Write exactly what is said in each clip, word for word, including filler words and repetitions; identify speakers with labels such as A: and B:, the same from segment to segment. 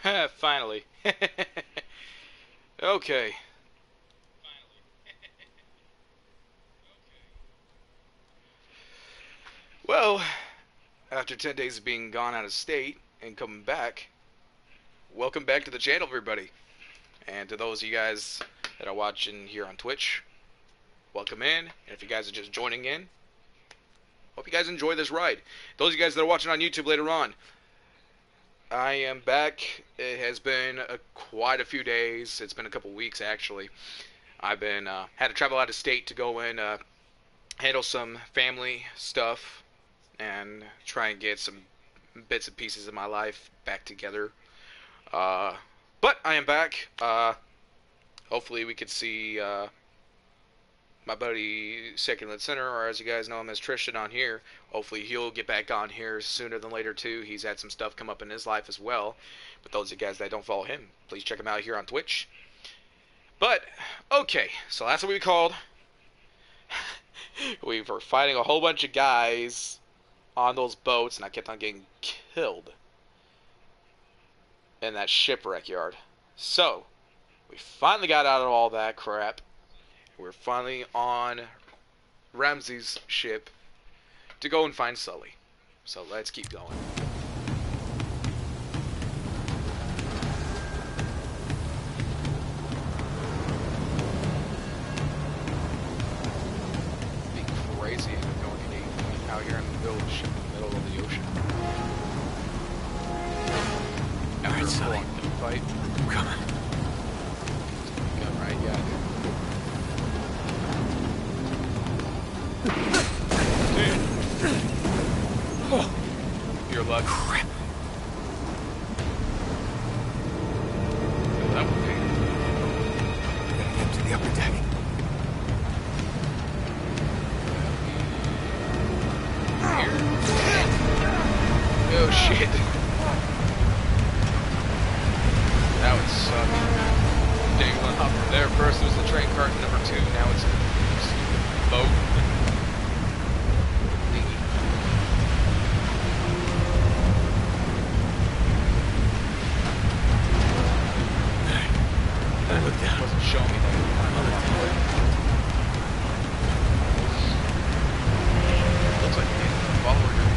A: Finally. Okay. Well, after ten days of being gone out of state and coming back, welcome back to the channel, everybody. And to those of you guys that are watching here on Twitch, welcome in. And if you guys are just joining in, hope you guys enjoy this ride. Those of you guys that are watching on YouTube later on, I am back. It has been a, quite a few days. It's been a couple weeks, actually. I've been uh, had to travel out of state to go and uh, handle some family stuff and try and get some bits and pieces of my life back together. Uh, but I am back. Uh, hopefully we could see uh, my buddy Second Lit Center, or as you guys know him as Tristan, on here. Hopefully he'll get back on here sooner than later too. He's had some stuff come up in his life as well. But those of you guys that don't follow him, please check him out here on Twitch. But, okay, so that's what we called. We were fighting a whole bunch of guys on those boats, and I kept on getting killed in that shipwreck yard. So, we finally got out of all that crap. We're finally on Ramsey's ship to go and find Sully. So let's keep going. It'd be crazy if we're going to be out here in the middle of the ship, in the middle of the ocean.
B: Alright, Sully.
A: Fight.
B: I'm coming.
A: Come right, yeah, dude. Oh, your luck.
B: Crap.
A: That would be.
B: I gotta get to the upper deck.
A: Here. Oh shit. That would suck. Dangling up from there. First it was the train cart, number two, now it's a boat.
B: I look down.
A: Wasn't showing me that. Looks like you're getting a follower here.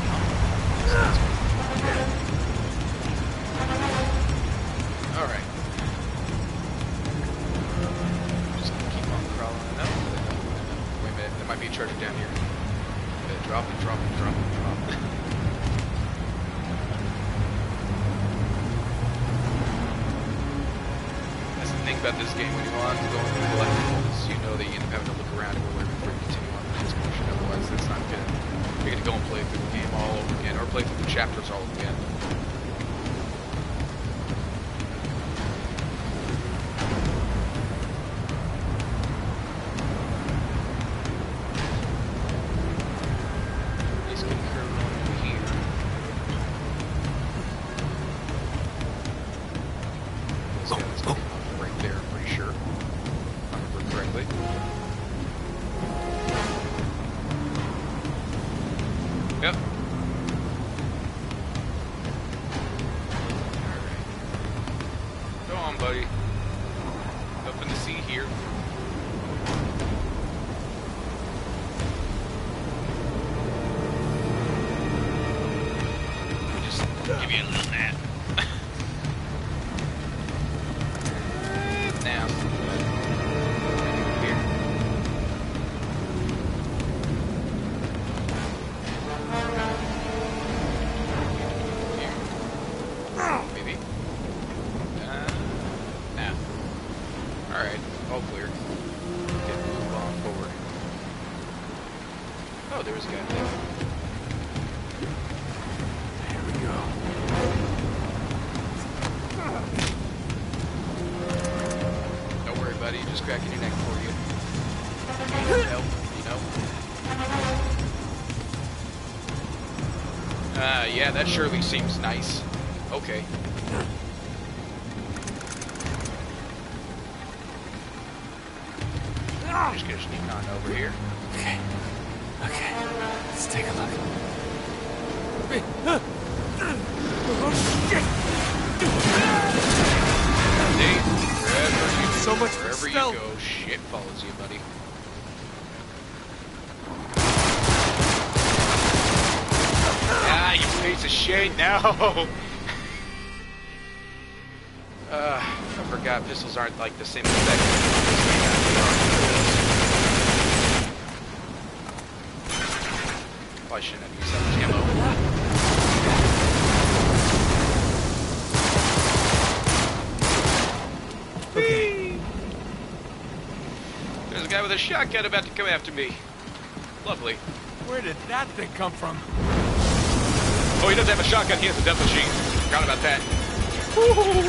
A: Alright. Just gonna keep on crawling it up. Wait a minute, there might be a treasure down here. Yeah, drop it, drop it, drop it, drop it. That's the thing about this game, when you go on to go into collectibles, you know that you end up having to look around everywhere before you continue on with this mission. Otherwise, that's not good. You're gonna go and play through the game all over again, or play through the chapters all over again. Let's get her over here. This
B: Oh,
A: guy's
B: oh.
A: off right there, I'm pretty sure. If I remember correctly. Yep. Alright. Go on, buddy. Up in the sea here. Just give you a little nap. Now. Here. Maybe. Uh, now. Alright, all clear. Get move on forward. Oh, there was a guy there.
B: Here we go.
A: Don't worry, buddy. Just cracking your neck for you. You need help, you know. Uh, yeah, that surely seems nice. Okay. Just gonna sneak on over here.
B: Okay. Okay. Let's take a look.
C: Oh, shit!
A: Nate, wherever you,
B: So much for
A: wherever you
B: stealth.
A: go, shit follows you, buddy. Ah, you piece of shit, no! Uh, I forgot pistols aren't like the same effect. Probably shouldn't have used that much ammo.
B: Okay.
A: There's a guy with a shotgun about to come after me. Lovely.
B: Where did that thing come from?
A: Oh, he doesn't have a shotgun, he has a death machine. Forgot about that. Woo-hoo.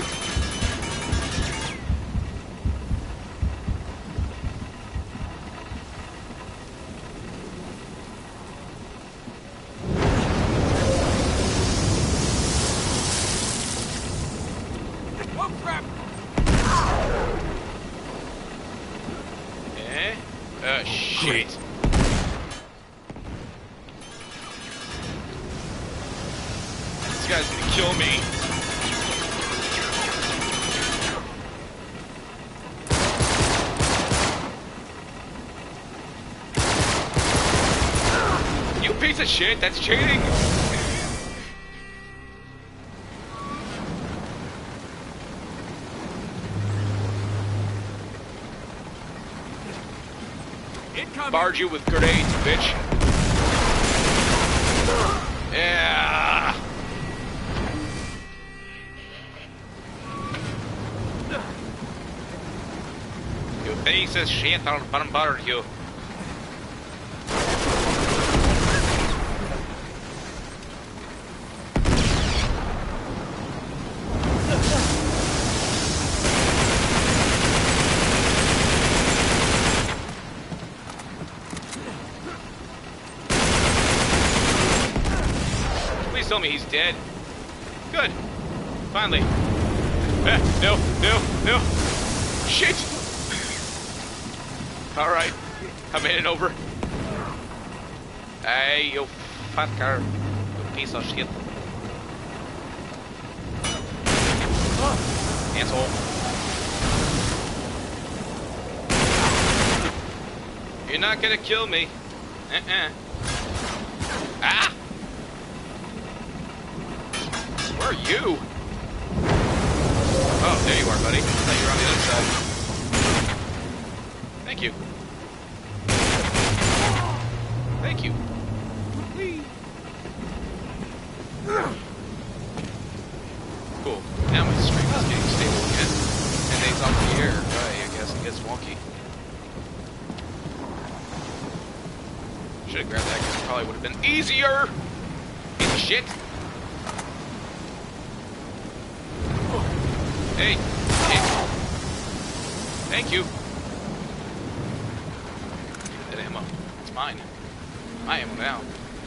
B: Oh, crap!
A: Eh? Uh, shit. This guy's gonna kill me. You piece of shit, that's cheating!
B: Incoming!
A: Barge you with grenades, bitch. Yeah! You piece of shit, I'll bombard you. Please tell me he's dead. Good. Finally. Ah, no, no, no. Shit! Alright. I made it over. Hey, you fucker. You piece of shit. Asshole. You're not gonna kill me. Uh-uh. Ah! Where are you? Oh, there you are, buddy. I thought you were on the other side. Thank you. Thank you. Whee. Cool. Now my stream is getting stable again. And it's off the air. Right, I guess it gets wonky. Should have grabbed that because it probably would have been easier. Piece of shit. Hey. Hey. Thank you. That ammo. It's mine. My ammo now.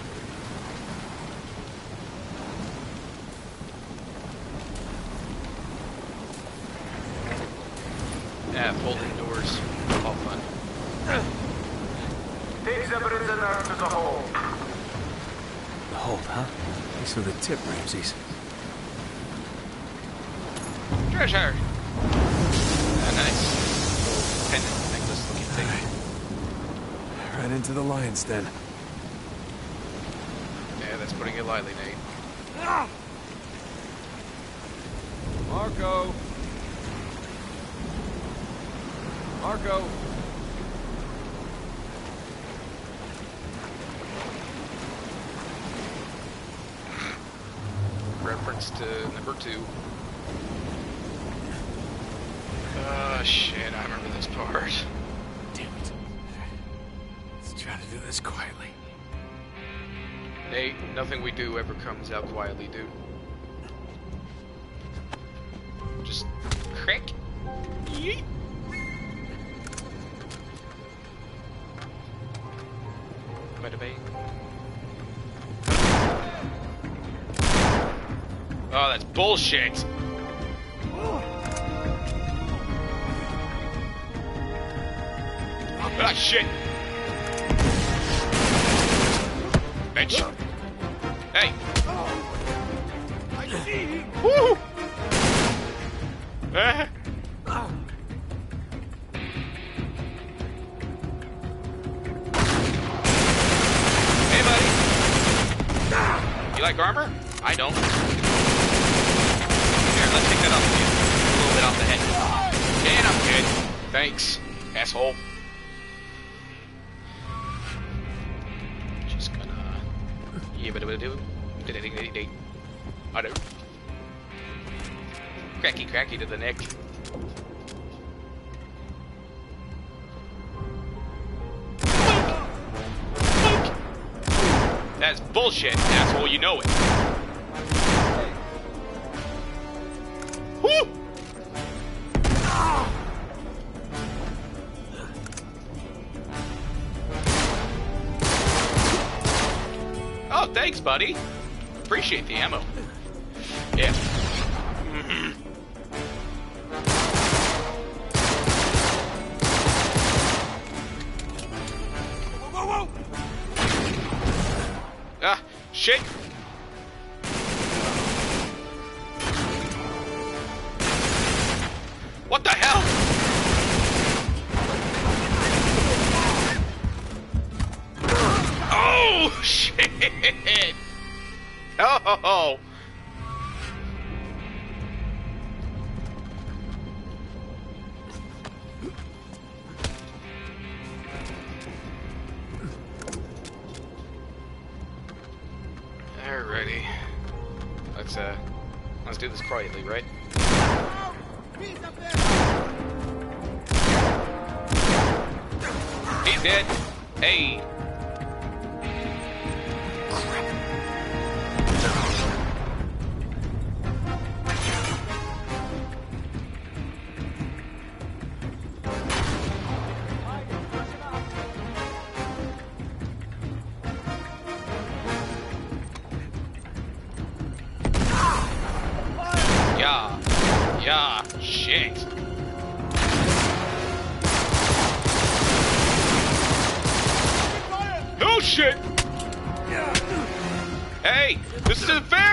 A: Yeah, folding doors. All fun.
C: Takes evidence and arms as a whole.
B: The hold, huh? Thanks for the tip, Ramses.
A: Treasure! Ah, nice. Pendant necklace looking thing.
B: Right into the lion's den.
A: Yeah, that's putting it lightly, Nate.
B: Marco! Marco!
A: Reference to number two. Oh shit, I remember this part.
B: Damn it. Let's try to do this quietly.
A: Nate, nothing we do ever comes out quietly, dude. Just crack. Yeet. Bada bang. Oh, that's bullshit. Ah, shit. Bitch. Hey.
B: I see him!
A: Woo! Ah. Hey, buddy. You like armor? I don't. Here, let's take that off of you. A little bit off the head. And I'm good. Thanks, asshole. Just gonna... Yeah, but do. I do. Cracky, cracky to the neck. That's bullshit, asshole. You know it. Woo! Oh, thanks, buddy. Appreciate the ammo. Yeah. Mm-hmm. Whoa, whoa, whoa! Ah, shit! What the hell? Oh, shit! Oh! Alrighty. Let's, uh, let's do this quietly, right? He's dead. Hey. Yeah. Yeah. Shit. Oh shit! Hey, this isn't fair!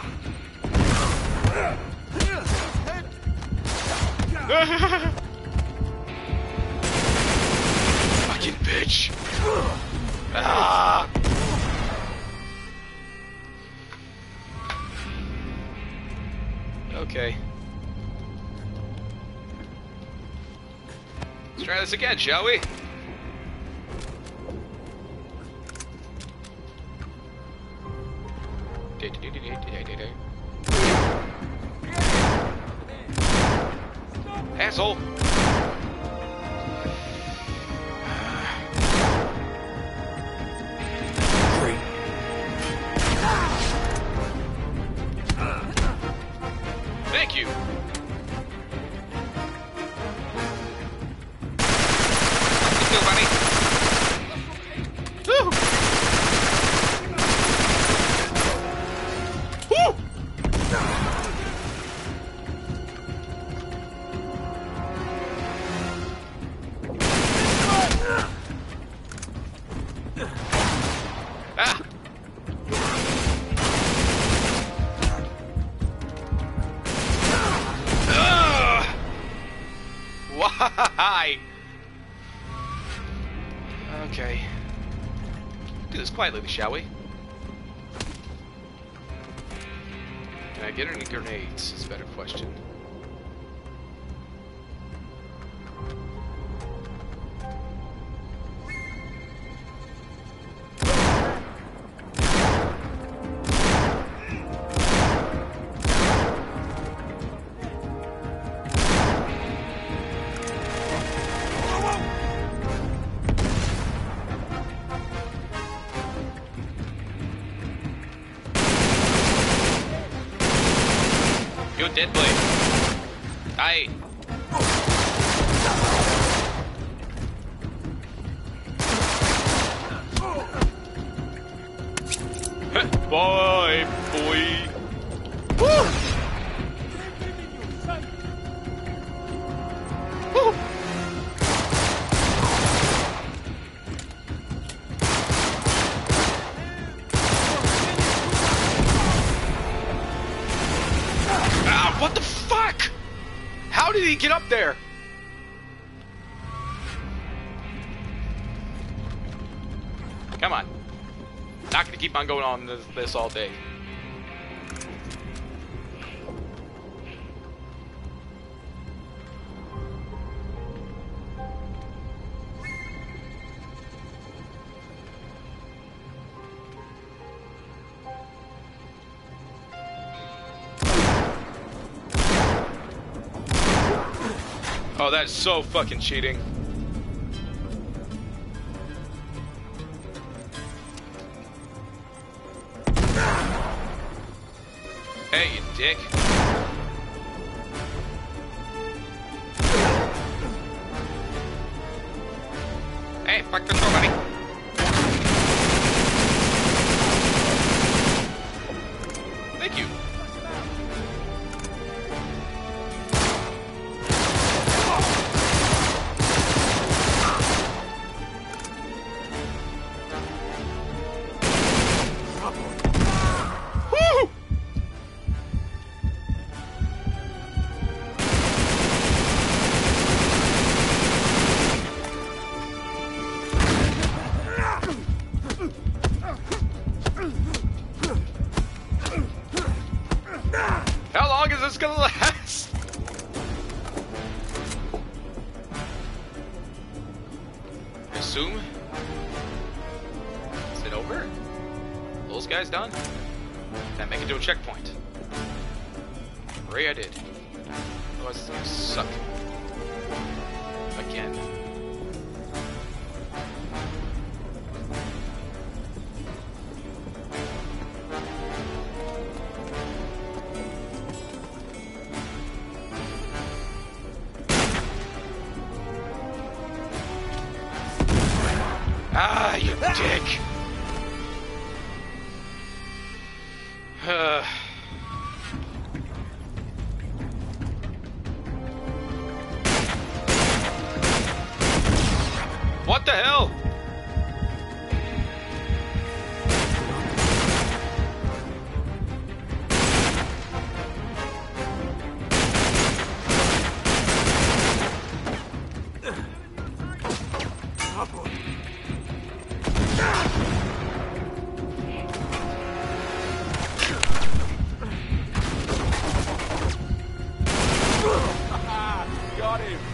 A: Fucking bitch! Ah! Okay. Let's try this again, shall we? Asshole!
B: Great.
A: Thank you! Let's go, buddy! Woo! Woo! Ah! Ugh! Why? Okay. Do this quietly, shall we? Can I get any grenades? Is a better question. Yo, dead boy. Aye. Bye, boy. Woo! Woo! Ah, what the fuck? How did he get up there? Come on. Not gonna keep on going on this, this all day. Oh, that's so fucking cheating. Hey, you dick. Hey, fuck control, buddy. Thank you. How long is this gonna last? I assume. Is it over? Those guys done? Can I make it to a checkpoint? Hooray, I did. Otherwise it's gonna suck. Again. Ah, you dick! Uh. What the hell? Got him.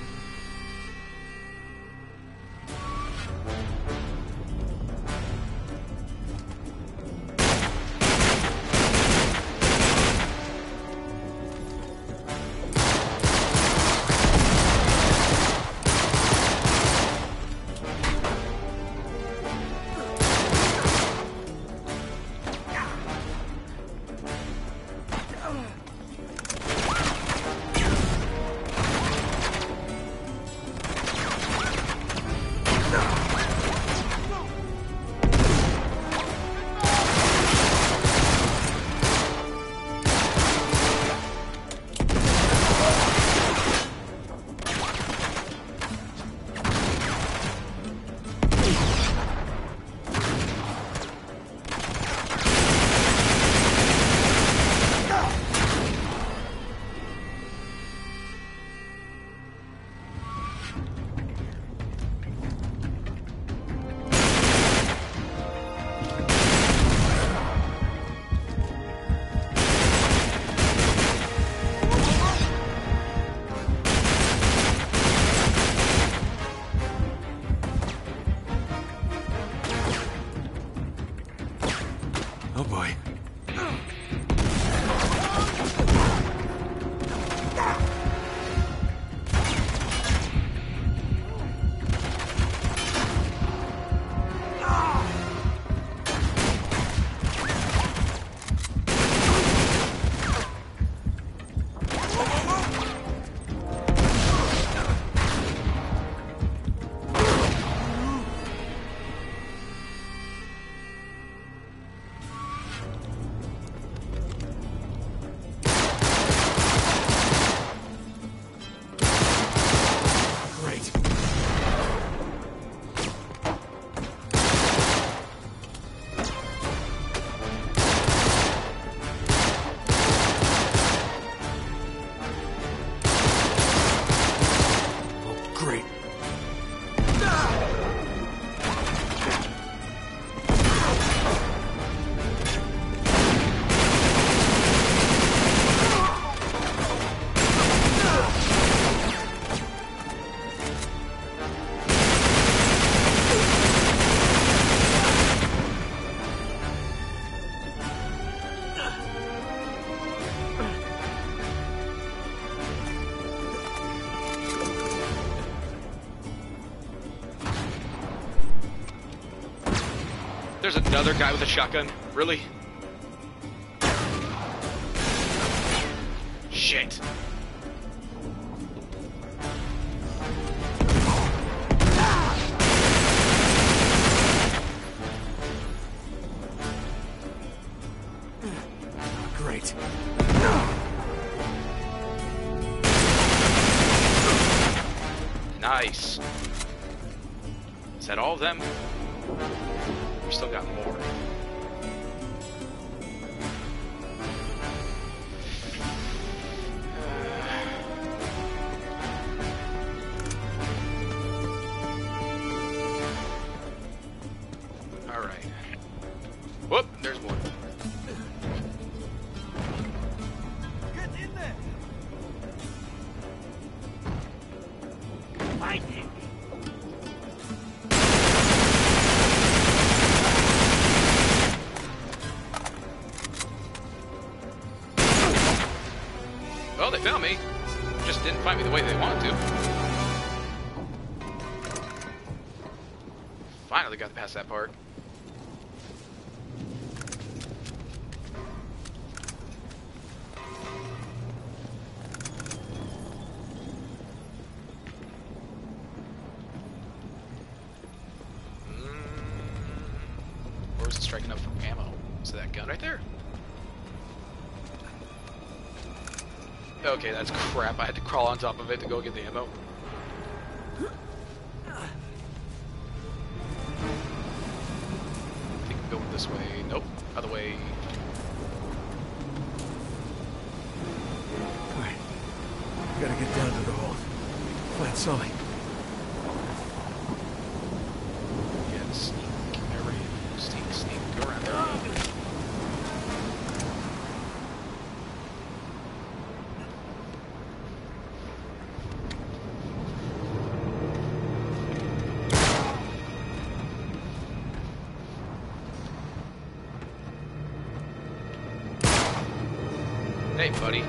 B: Oh boy.
A: there's another guy with a shotgun. Really? Shit.
B: Great.
A: Nice. Is that all of them? We still got more. Uh, all right. Whoop! There's one.
C: Get in there! Find him!
A: Well, they found me. Just didn't find me the way they wanted to. Finally got past that part. Mm, where was it striking up from ammo? Is that gun right there? Okay, that's crap. I had to crawl on top of it to go get the ammo. I think I'm going this way. Nope. Other way.
B: Alright. Gotta get down to the hold. Find Sully.
A: Yeah, sneak. Every sneak, sneak. Go around there. Hey, buddy.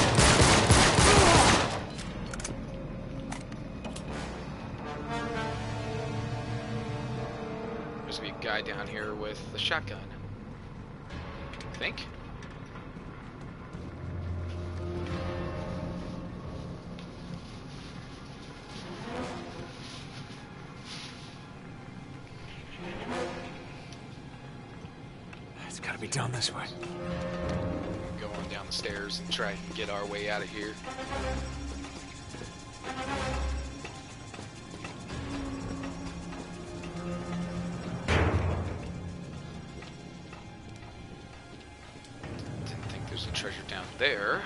A: There's gonna be a guy down here with a shotgun. I think.
B: It's gotta be down this way.
A: Go on down the stairs and try and get our way out of here. Didn't think there's a treasure down there.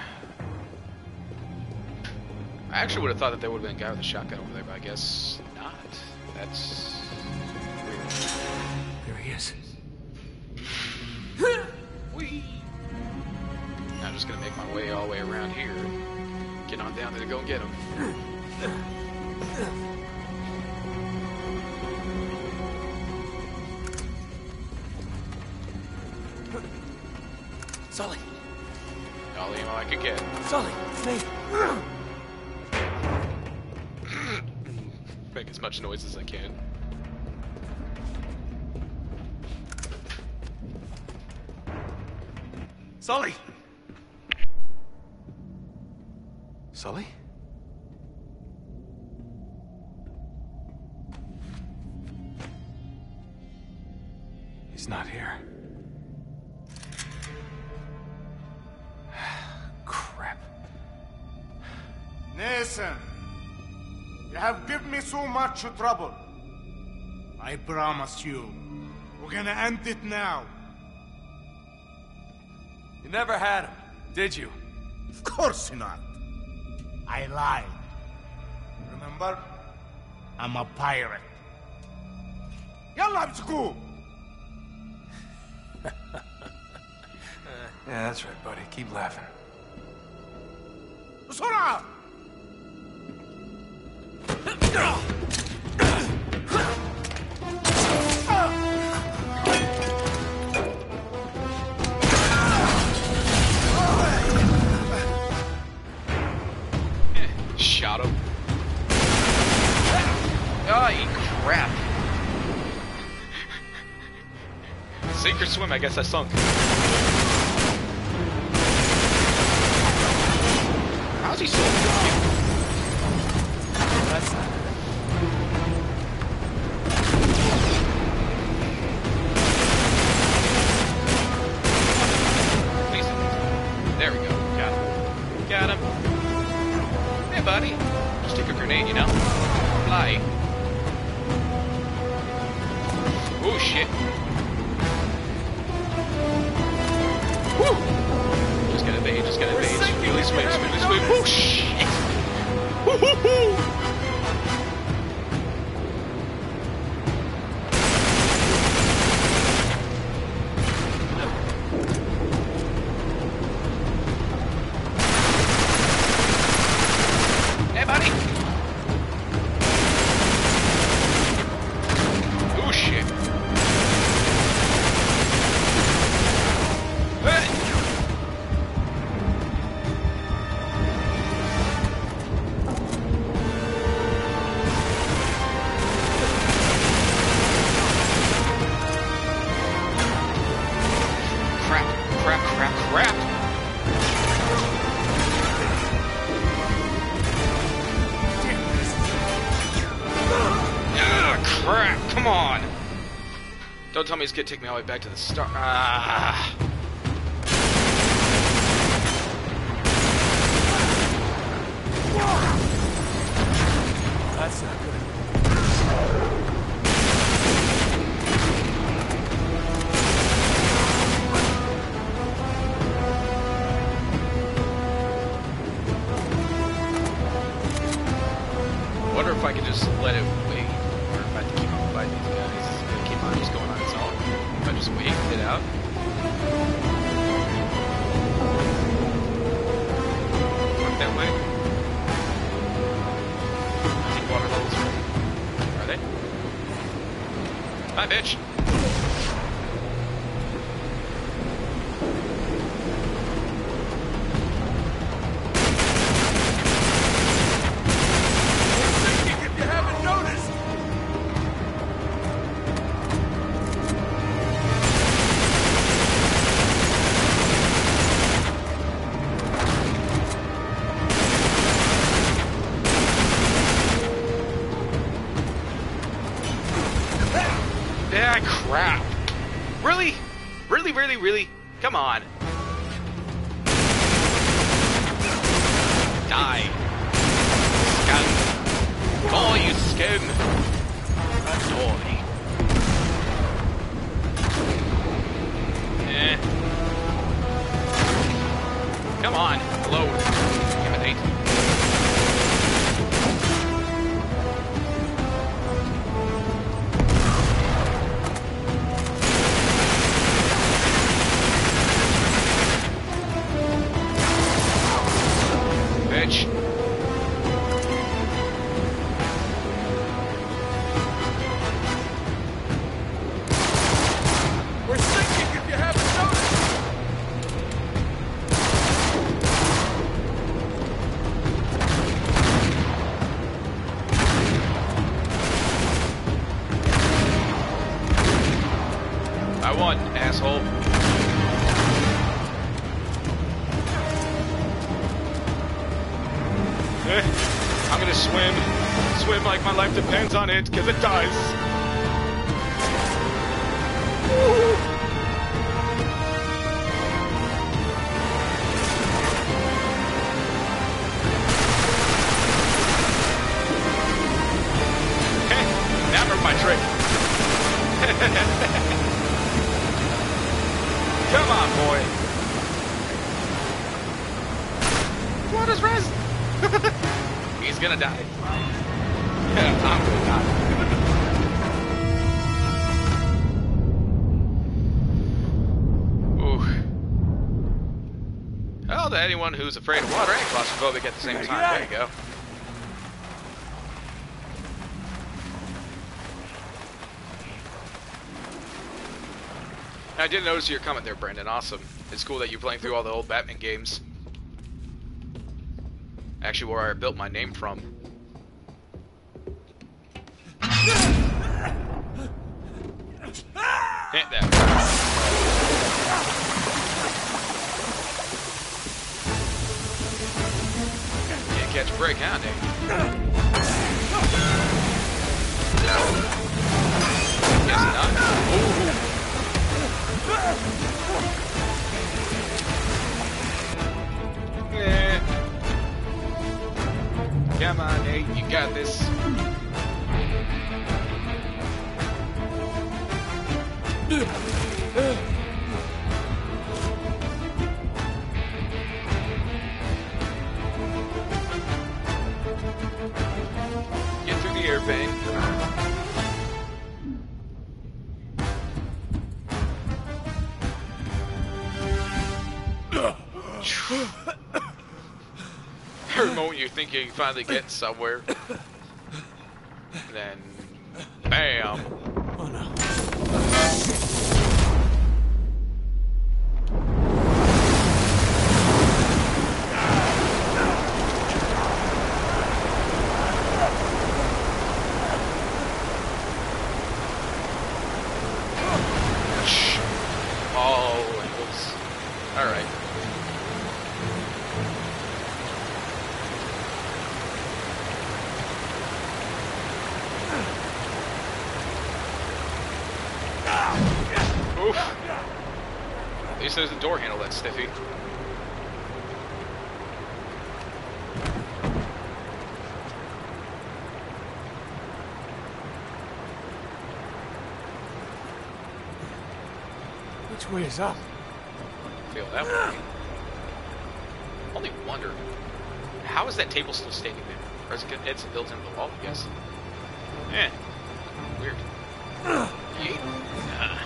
A: I actually would have thought that there would have been a guy with a shotgun over there, but I guess not. That's weird.
B: There he is.
A: Whee! I'm just gonna make my way all the way around here. Get on down there to go and get him.
B: Sully!
A: All the ammo I could get.
B: Sully! Hey!
A: Make as much noise as I can.
B: Sully! Sully? He's not here. Crap.
C: Nathan, you have given me so much trouble. I promise you, we're gonna end it now.
B: You never had him, did you?
C: Of course not. I lied. Remember? I'm a pirate. Yalla, let's go!
B: Yeah, that's right, buddy. Keep laughing.
C: بسرعة!
A: Shot him. Oh, eat crap.
B: swim. I guess I sunk.
A: How's he so alive?
B: That's not good.
A: Please. There we go.
B: Got him. Got him.
A: Hey, buddy. Just take a grenade, you know? Fly. Oh, shit. Woo! Just gotta evade, just gotta evade. Smoothly swim, smoothly swim. Oh, shit! Woo-hoo-hoo! Hey, buddy! Oh, shit. Hey! Crap, crap, crap, crap. Ugh, crap, come on. Don't tell me he's gonna take me all the way back to the start. Ah.
B: That's not good.
A: Wonder if I could just let it wait, or if I have to keep on fighting these guys. It's gonna keep on just going on its own. If I just wait it out. Walk that way. I think water levels are. Are they? Bye, bitch.
C: If you haven't noticed.
A: Yeah, crap. Really? Really, really, really? Come on. Die. Scum. Die, you scum. Die. Eh. Come on. Load. Give it eight. Bitch.
C: We're sinking if you haven't noticed.
A: I won, asshole. Eh, I'm gonna swim. Swim like my life depends on it, because it does. Heh, never my trick. Come on, boy. What is rest? He's gonna die. Yeah, I'm gonna die. Ooh. Well, to anyone who's afraid of water and claustrophobic at the same time, there you go. I did notice your comment there, Brandon. Awesome. It's cool that you're playing through all the old Batman games. Actually, where I built my name from. Hit that. catch a break, huh, Nick? Guess not. Ooh. Eh. Come on, Nate, you got this. Get through the air vent. Every moment you think you finally get somewhere, then bam.
B: Oh no.
A: All angles. Alright. Oof. At least there's a door handle that's stiffy.
B: Which way is up?
A: Feel that way. Only wonder, how is that table still standing there? Or is it, it's built into the wall, I guess. Eh. Weird. Yeet. Ah.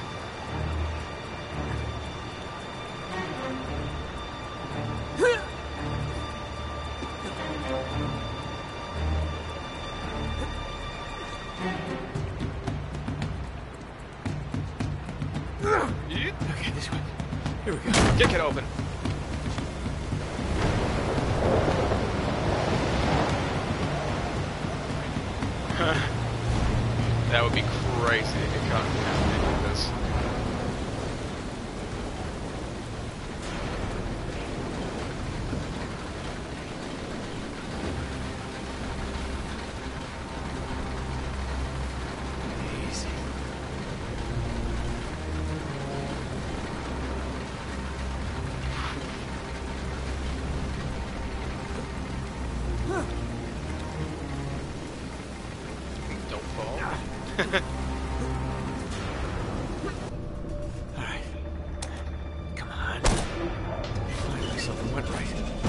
A: Yeet.
B: Okay, this way. Here we go.
A: Kick it open. That would be crazy if it caught happening like this.
B: Easy.
A: Don't fall.
B: Alright. Come on. Finally something went right.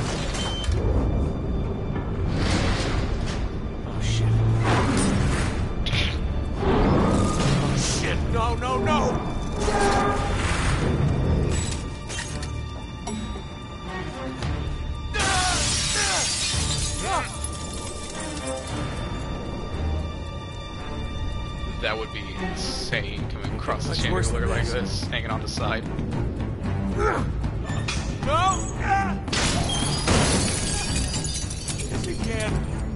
B: Oh shit. Oh shit. No, no, no!
A: That would be insane coming across the
B: Much worse
A: chandelier
B: than
A: like
B: this.
A: this, hanging on the side.
B: No! Yes, you can.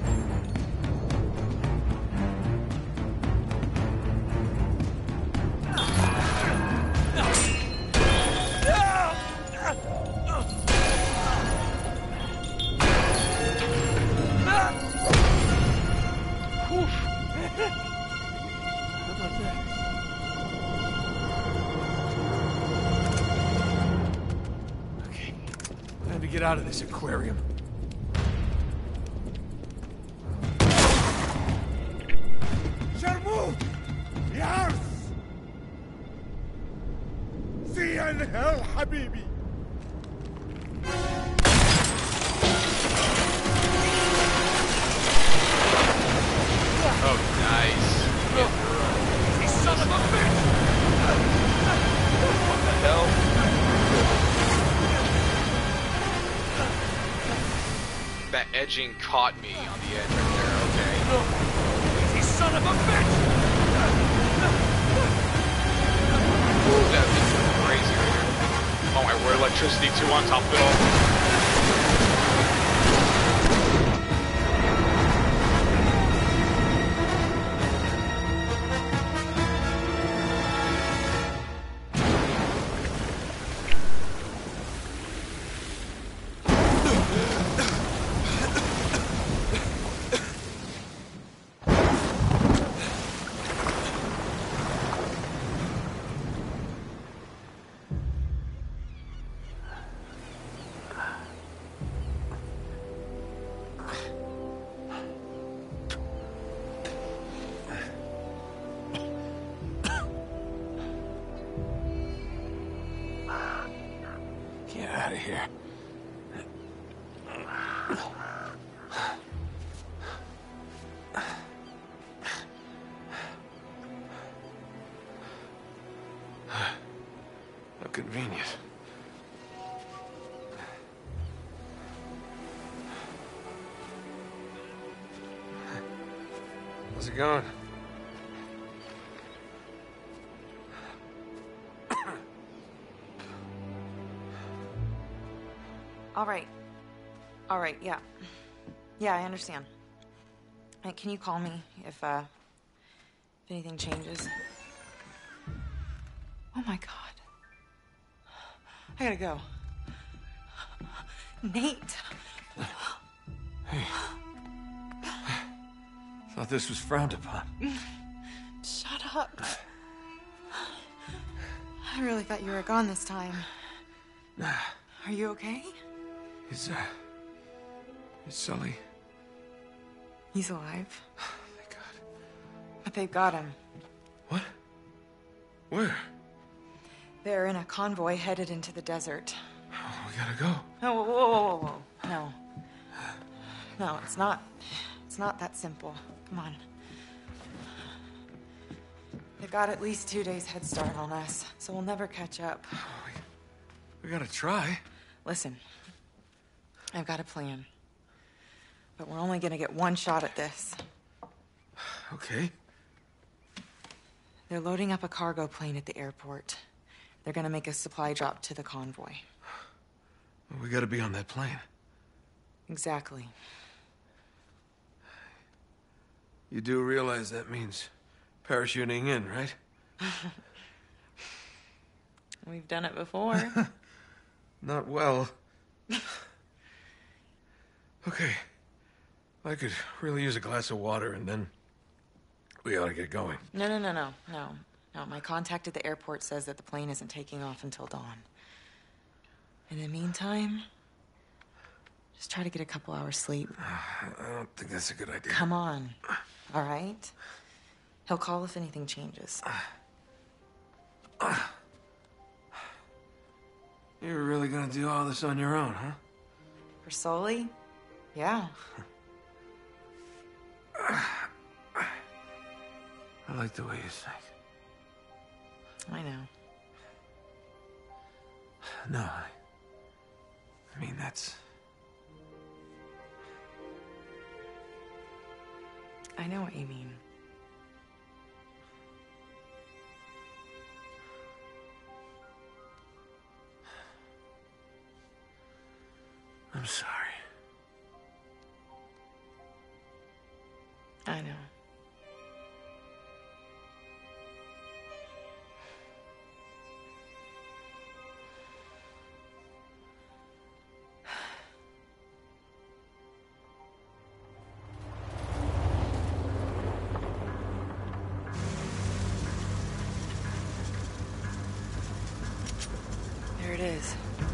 B: How about that? Okay, time to get out of this aquarium.
C: Sharmut! Yars! See you in hell, Habibi!
A: Oh, nice.
C: You son of a bitch!
A: What the hell? That edging caught me on the edge right there, okay.
C: You son of a bitch!
A: Ooh, that would be crazy right here. Oh my word, electricity too on top of it all.
B: get out of here. How convenient. How's it going?
D: All right. All right, yeah. Yeah, I understand. Uh, Can you call me if, uh, if anything changes? Oh my God. I gotta go. Nate.
B: Thought this was frowned upon.
D: Shut up. I really thought you were gone this time. Are you okay?
B: Is, uh... Is Sully...
D: He's alive.
B: Thank God.
D: But they've got him.
B: What? Where?
D: They're in a convoy headed into the desert.
B: Oh, we gotta go.
D: Oh, whoa, whoa, whoa, whoa, whoa. No. No, it's not... It's not that simple. Come on. They've got at least two days head start on us, so we'll never catch up.
B: Oh, we, we gotta try.
D: Listen, I've got a plan. But we're only gonna get one shot at this.
B: Okay.
D: They're loading up a cargo plane at the airport. They're gonna make a supply drop to the convoy.
B: Well, we gotta be on that plane.
D: Exactly.
B: You do realize that means parachuting in, right?
D: We've done it before.
B: Not well. Okay. I could really use a glass of water, and then we ought to get going.
D: No, no, no, no, no. No, my contact at the airport says that the plane isn't taking off until dawn. In the meantime, just try to get a couple hours sleep.
B: I don't think that's a good idea.
D: Come on. All right? He'll call if anything changes.
B: You're really gonna do all this on your own, huh?
D: For Sully? Yeah.
B: I like the way you think.
D: I know.
B: No, I... I mean, that's...
D: I know what you mean.
B: I'm sorry.
D: I know. There it is.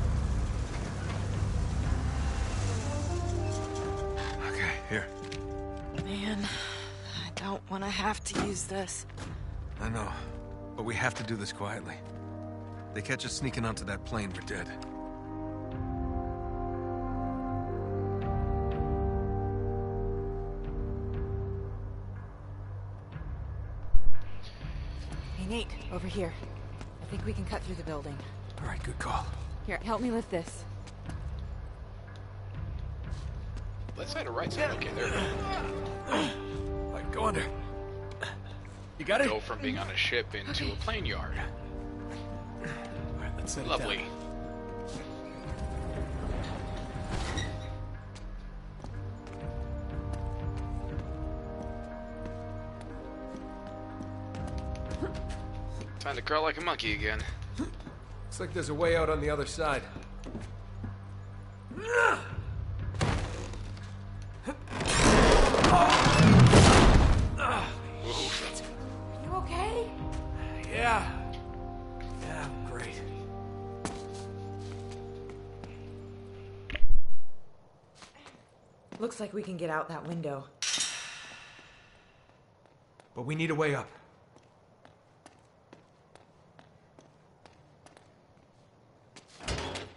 B: Okay, here.
D: Man, I don't want to have to use this.
B: I know, but we have to do this quietly. They catch us sneaking onto that plane, we're dead.
D: Hey, Nate, over here. I think we can cut through the building.
B: All right, good call.
D: Here, help me lift this.
A: Left side or right side? Okay, there we go.
B: Right, go under. You got it?
A: Go from being on a ship into a plane yard.
B: All right, let's set it
A: Lovely.
B: down.
A: Time to crawl like a monkey again.
B: Looks like there's a way out on the other side.
A: Oof.
D: You okay?
B: Yeah. Yeah, great.
D: Looks like we can get out that window.
B: But we need a way up.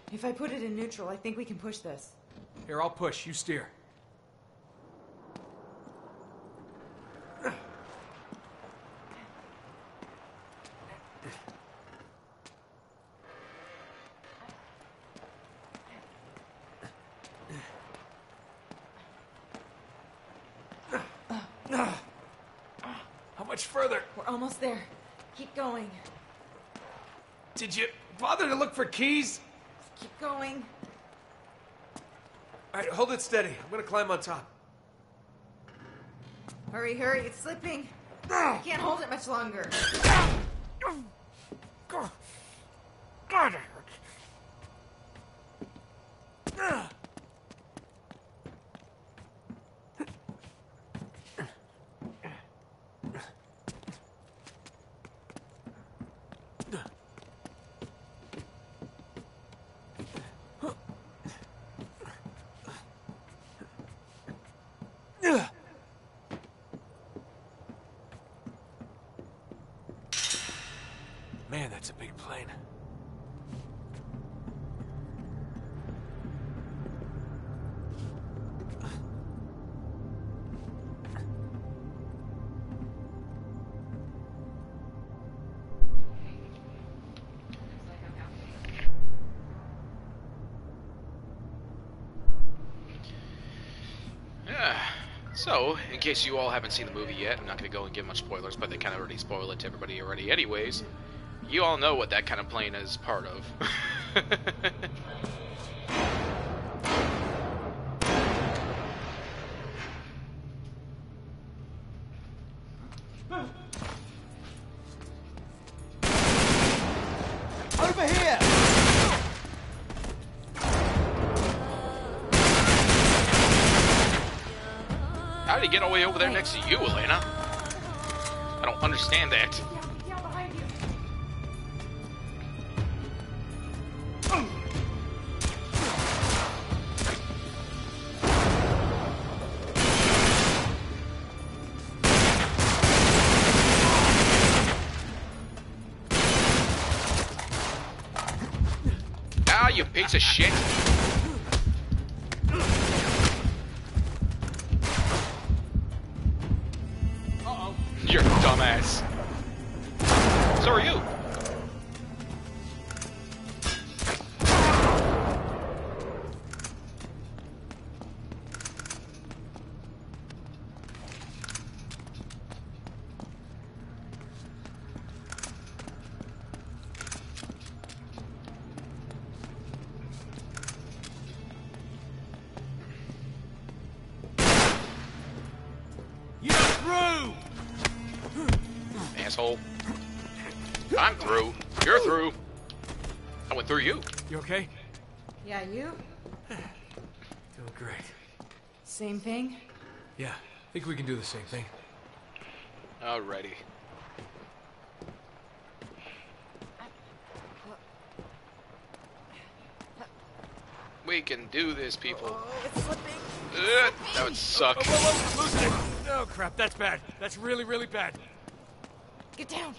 D: If I put it in neutral, I think we can push this.
B: Here, I'll push. You steer. How much further?
D: We're almost there. Keep going.
B: Did you bother to look for keys?
D: Keep going.
B: All right, hold it steady. I'm gonna climb on top.
D: Hurry, hurry, it's slipping. I can't hold it much longer.
B: God, God, it hurts. Man, that's a big plane.
A: Yeah. So, in case you all haven't seen the movie yet, I'm not going to go and give much spoilers, but they kind of already spoil it to everybody already anyways. You all know what that kind of plane is part of.
C: Over here!
A: How did he get all the way over there next to you, Elena? I don't understand that.
D: Yeah, yeah, behind you.
A: Ah, you piece of shit.
C: Uh-oh.
A: You're a dumbass. So are you.
C: You're through!
A: Asshole. I'm through. You're through. I went through you.
B: You okay?
D: Yeah, you?
B: Doing great.
D: Same thing?
B: Yeah, I think we can do the same thing.
A: Alrighty. We can do this, people.
D: Oh, it's slipping.
A: Ugh, that would suck.
B: Oh, whoa, whoa, loosen it. Oh, crap, that's bad. That's really, really bad.
D: Get down.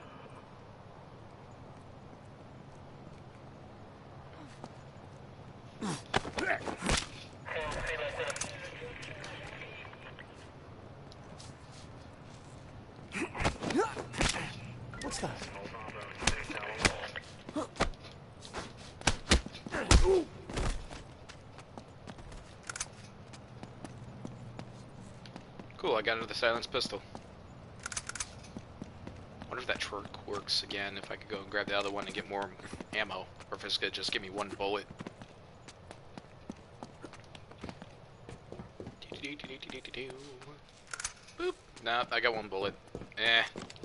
B: What's that?
A: Cool, I got another silenced pistol. Wonder if that truck works again, if I could go and grab the other one and get more ammo, or if it's gonna just give me one bullet. Boop. Nah, I got one bullet. Eh.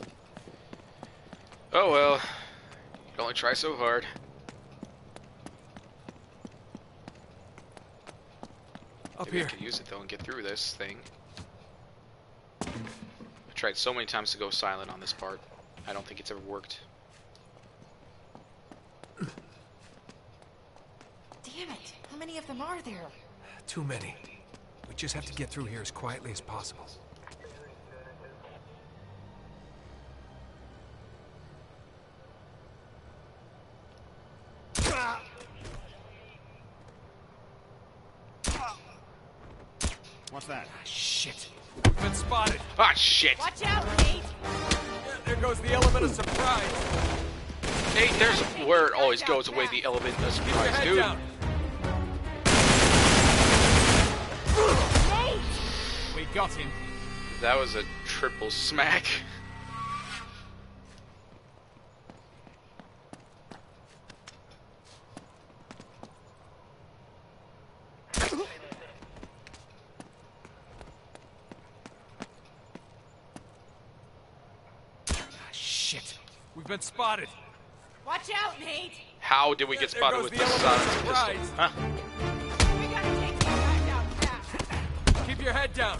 A: Oh well. You can only try so hard.
B: Up
A: Maybe
B: here.
A: I could use it though and get through this thing. I tried so many times to go silent on this part. I don't think it's ever worked.
D: Damn it. How many of them are there?
B: Too many. We just have to get through here as quietly as possible.
C: What's that?
B: Ah, shit. We've been spotted.
A: Ah, shit.
E: Watch out, Nate!
B: Yeah, there goes the element of surprise.
A: Hey, there's where it always goes away, the element of
B: Keep your
A: surprise,
B: head
A: dude.
B: down.
E: Nate!
B: We got him.
A: That was a triple smack.
B: Ah, shit. We've been spotted.
E: Watch out, Nate!
A: How did we get
B: There
A: spotted
B: goes
A: with
B: the
A: the
B: element of
A: silenced pistol?
B: surprise.
A: Huh?
E: We gotta take these guys out fast.
B: Keep your head down.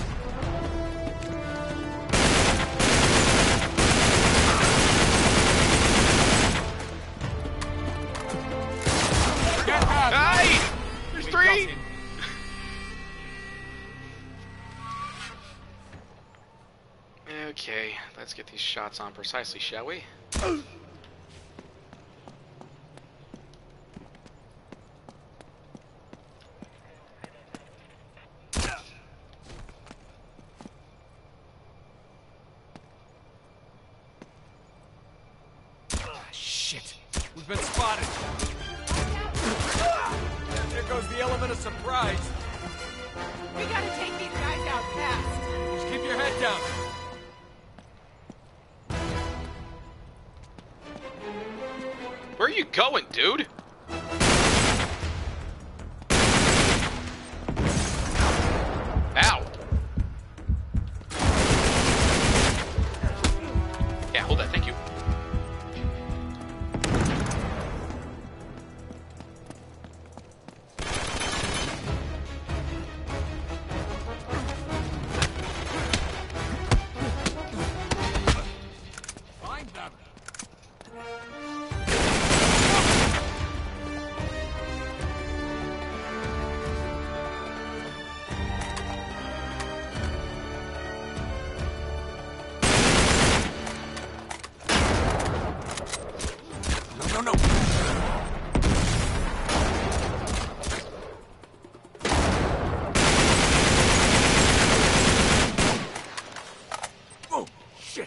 B: Get out.
A: Hey! There's
B: We
A: three!
B: got him.
A: Okay, let's get these shots on precisely, shall we?
B: Ah, shit. We've been spotted. There goes the element of surprise.
E: We gotta take these guys out fast.
B: Just keep your head down.
A: Where are you going, dude? Ow. Yeah, hold that, thank you.
B: Find them. No, no, no. Oh, shit.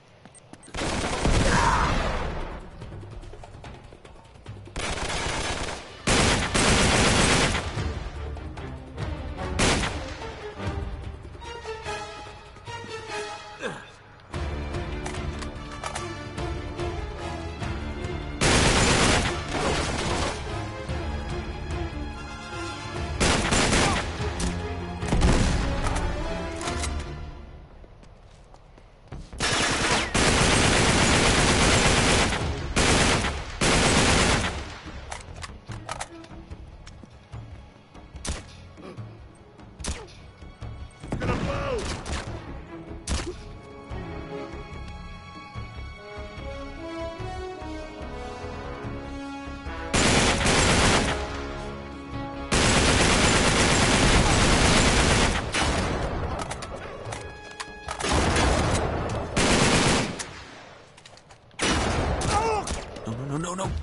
B: No, no, no, no, no.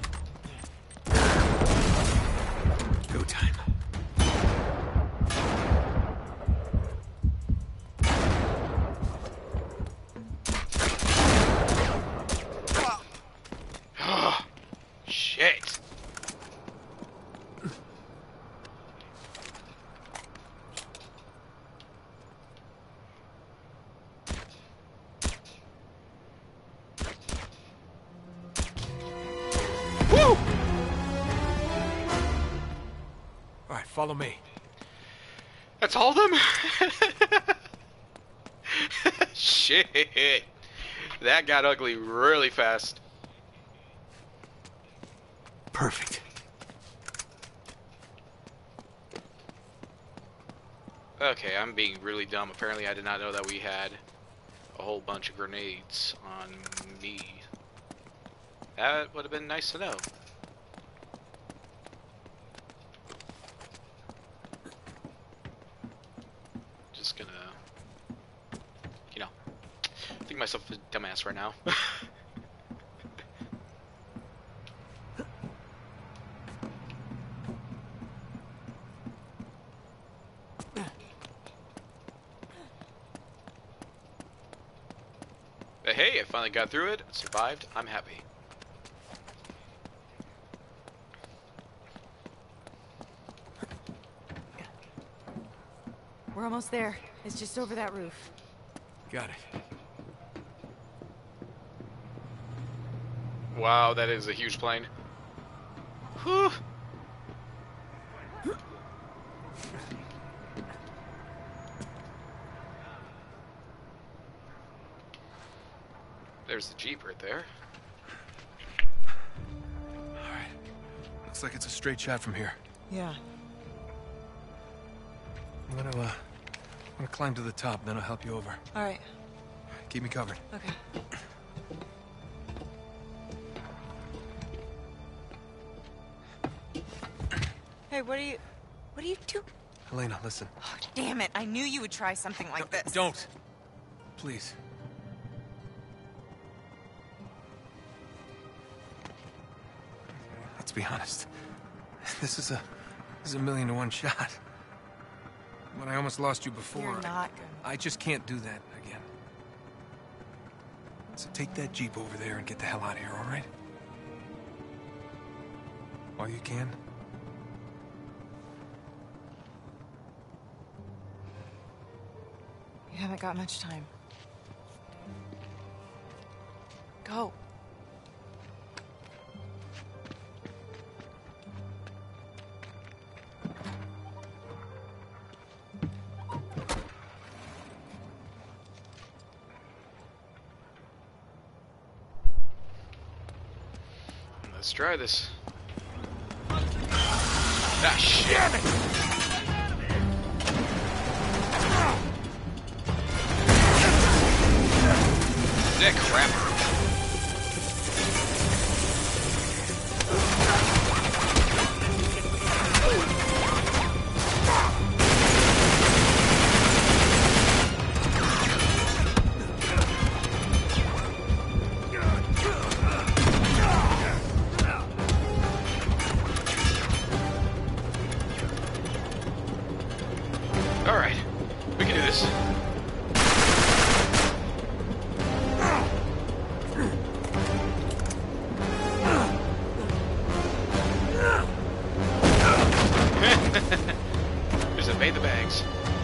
B: Go time.
A: Shit. Woo!
B: All right, follow me.
A: That's all of them? Shit. That got ugly really fast.
B: Perfect.
A: Okay, I'm being really dumb. Apparently I did not know that we had a whole bunch of grenades on me. That would have been nice to know. Just gonna, you know, think myself a dumbass right now. hey, I finally got through it. Survived. I'm happy.
E: We're almost there. It's just over that roof.
B: Got it.
A: Wow, that is a huge plane. Whew. There's the Jeep right there.
B: All right. Looks like it's a straight shot from here.
D: Yeah.
B: I'm gonna, uh, I'm gonna climb to the top, then I'll help you over.
D: All right.
B: Keep me covered.
D: Okay. Hey, what are you... What are you doing?
B: Helena, listen.
D: Oh, damn it. I knew you would try something like this.
B: Don't! Please. Let's be honest. This is a... This is a million to one shot. When I almost lost you before...
D: You're not gonna...
B: I just can't do that again. So take that Jeep over there and get the hell out of here, all right? While you can.
D: You haven't got much time. Go.
A: Let's try this. Ah, shit! Damn it! That crapper. Alright, we can do this. Just evade the bags.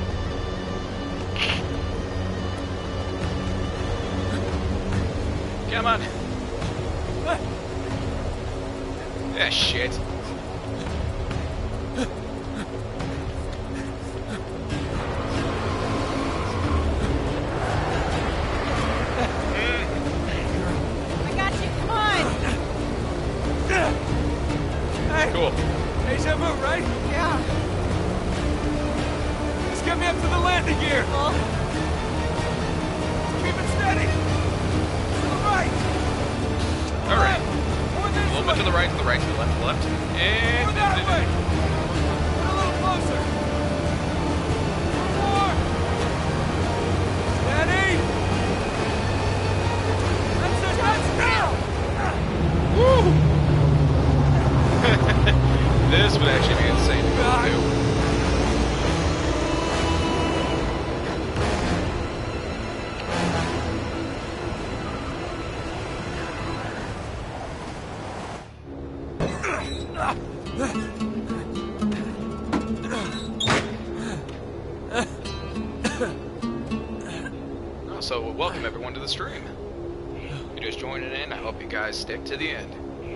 A: Come on. Ah, shit.
E: I got you. Come on.
B: Hey!
A: Cool.
B: Deja vu, right?
E: Yeah.
B: Just get me up to the landing gear!
E: Well,
B: Keep it steady! To the right!
A: Alright.
B: Or
A: A
B: this
A: little bit to the right, to the right, to the left, to the left. And...
B: Or that way! Get a little closer! More! Steady! That's it, that's now!
A: Woo! This would actually be insane to go do. Oh, so welcome everyone to the stream. If you're just joining in, I hope you guys stick to the end.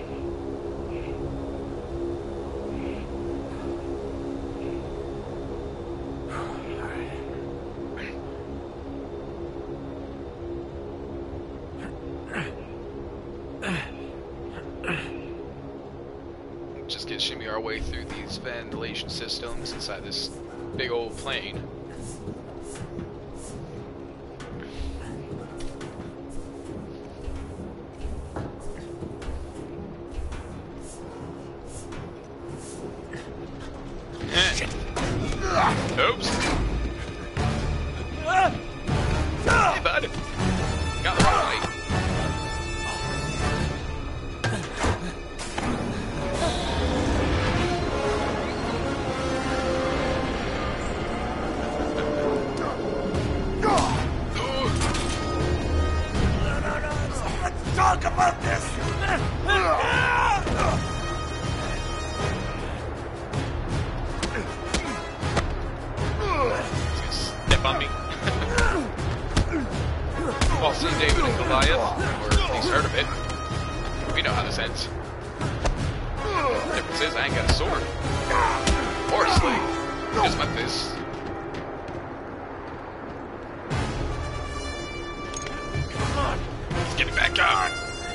A: Just get shimmy our way through these ventilation systems inside this big old plane. Oops. Hey, bud. Got the wrong way. Ooh. sword. Or a sling. Use my fist.
B: Come on.
A: Let's get it back on.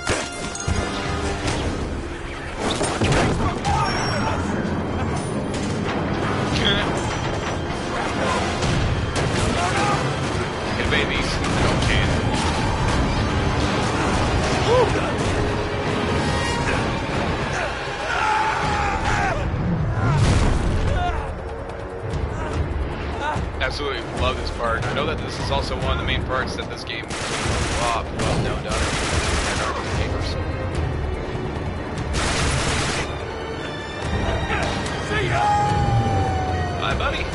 A: Hey, babies. No chance. Absolutely love this part. I know that this is also one of the main parts that this game well, well known to other gamers.
B: See ya!
A: Bye, buddy.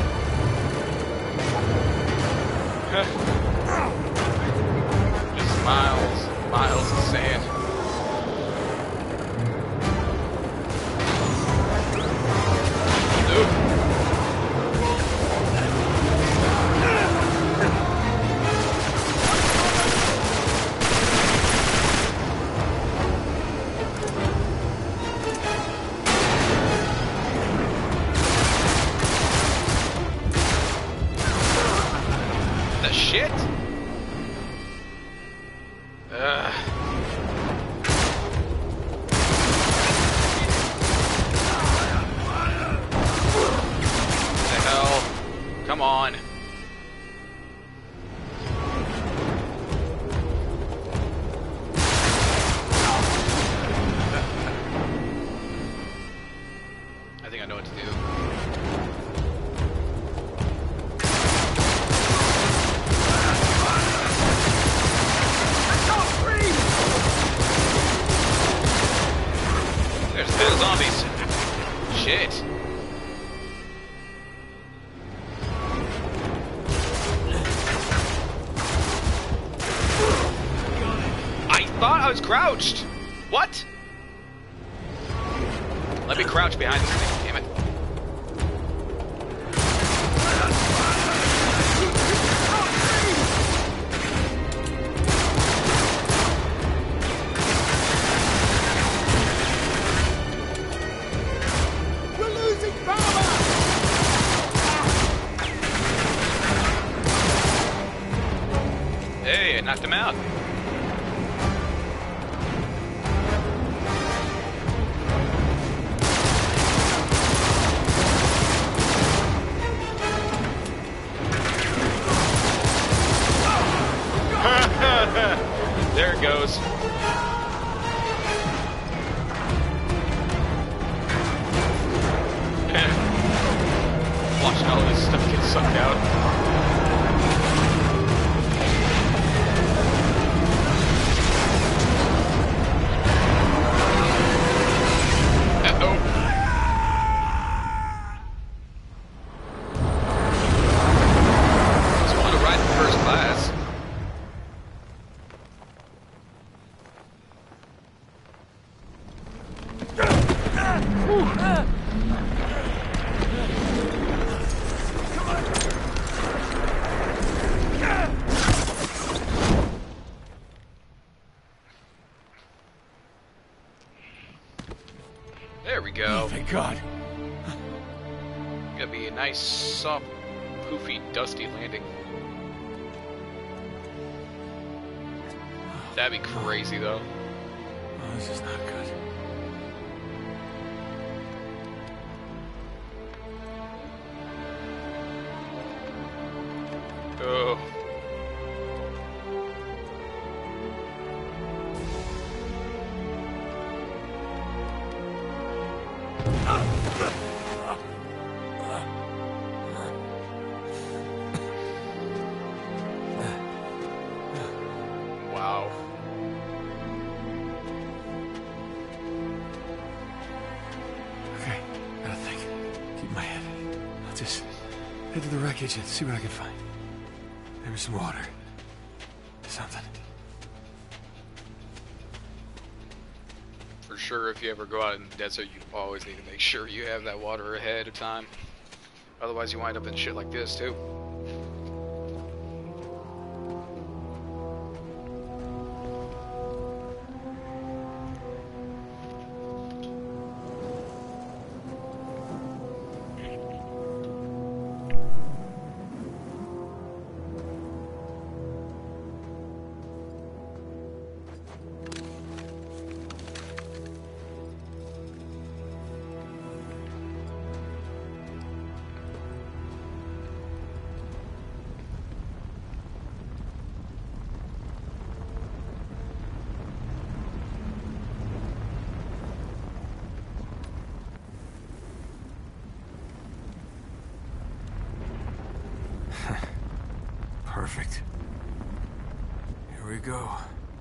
A: Just miles, miles of sand. Nope. The shit? Ugh. The hell? Come on. I think I know what to do. There's still zombies. Shit. I thought I was crouched. What? Let me crouch behind this thing, damn it. Hey, I knocked him out. There it goes. Watching all this stuff get sucked out. There we go.
B: Oh, thank God.
A: Gonna be a nice, soft, poofy, dusty landing. That'd be crazy, though.
B: Oh, this is not good.
A: Oh. Wow.
B: Okay, gotta think. Keep my head. I'll just head to the wreckage and see what I can find. Maybe some water. Something.
A: For sure, if you ever go out in the desert, you always need to make sure you have that water ahead of time. Otherwise, you wind up in shit like this, too.
B: Perfect. Here we go.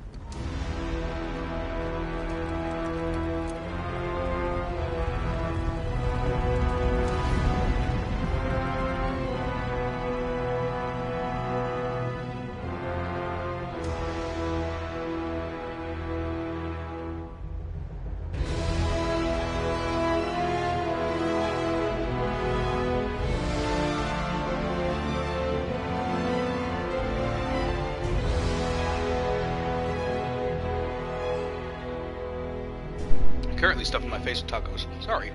A: Currently stuffing my face with tacos. Sorry.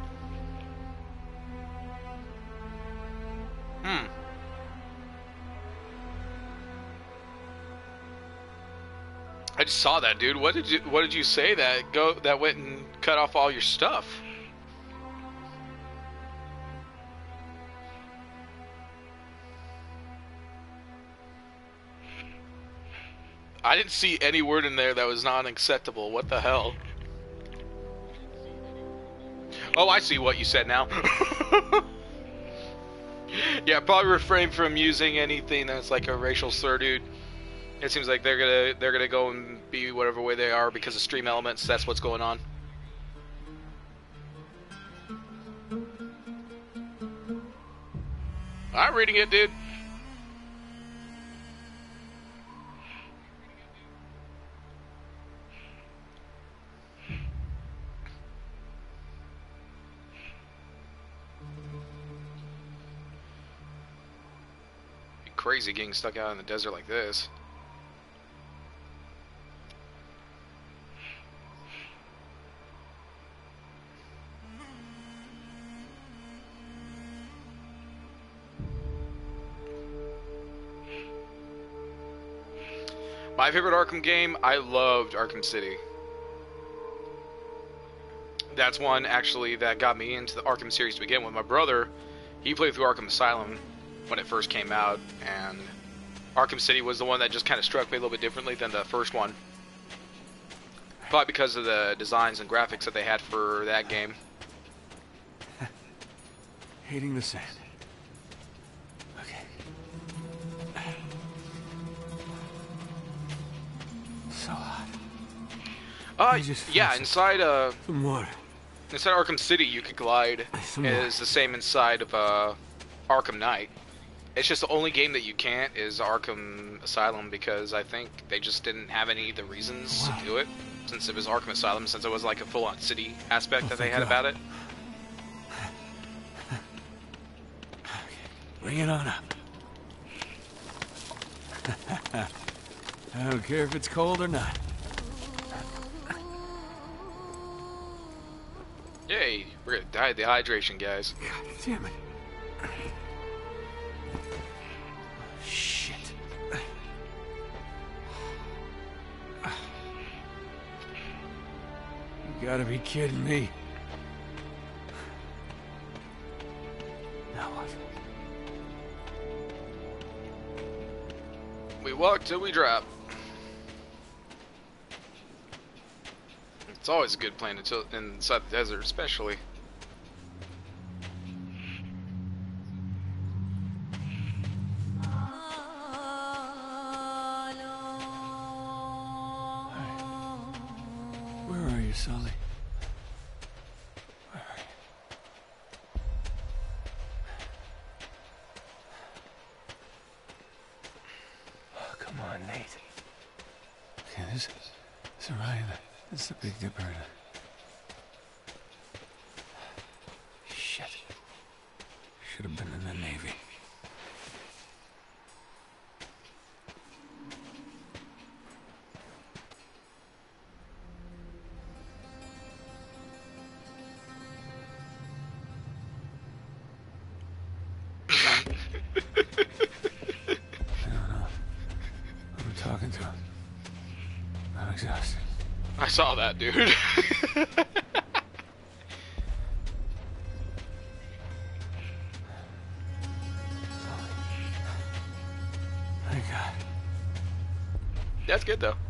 A: Hmm. I just saw that, dude. What did you What did you say that go that went and cut off all your stuff? I didn't see any word in there that was non-acceptable. What the hell? Oh, I see what you said now. Yeah, probably refrain from using anything that's like a racial slur, dude. It seems like they're gonna they're gonna go and be whatever way they are because of stream elements. That's what's going on. I'm reading it, dude. Crazy getting stuck out in the desert like this. My favorite Arkham game, I loved Arkham City. That's one actually that got me into the Arkham series to begin with. My brother, he played through Arkham Asylum when it first came out, and Arkham City was the one that just kind of struck me a little bit differently than the first one. Probably because of the designs and graphics that they had for that game.
B: Hating the sand. Okay. So hot.
A: Uh,
B: You just
A: yeah,
B: frozen.
A: inside uh,
B: Some water.
A: inside Arkham City, you could glide.
B: Some
A: It
B: more.
A: is the same inside of uh, Arkham Knight. It's just the only game that you can't is Arkham Asylum because I think they just didn't have any of the reasons
B: Wow.
A: to do it. Since it was Arkham Asylum, since it was like a full-on city aspect
B: Oh,
A: that they
B: thank
A: had
B: God.
A: about it.
B: Bring it on up. I don't care if it's cold or not.
A: Yay, we're gonna die of dehydration, guys.
B: God damn it. Shit. You gotta be kidding me. Now what?
A: We walk till we drop. It's always a good plan until inside the desert, especially.
B: Where are you, Sully? Where are you? Oh, come on, Nate. Okay, this, this is Orion. This is the Big Dipper. Shit. Should have been in the Navy. I don't know. I'm talking to him. I'm exhausted.
A: I saw that, dude.
B: Thank God.
A: That's good though.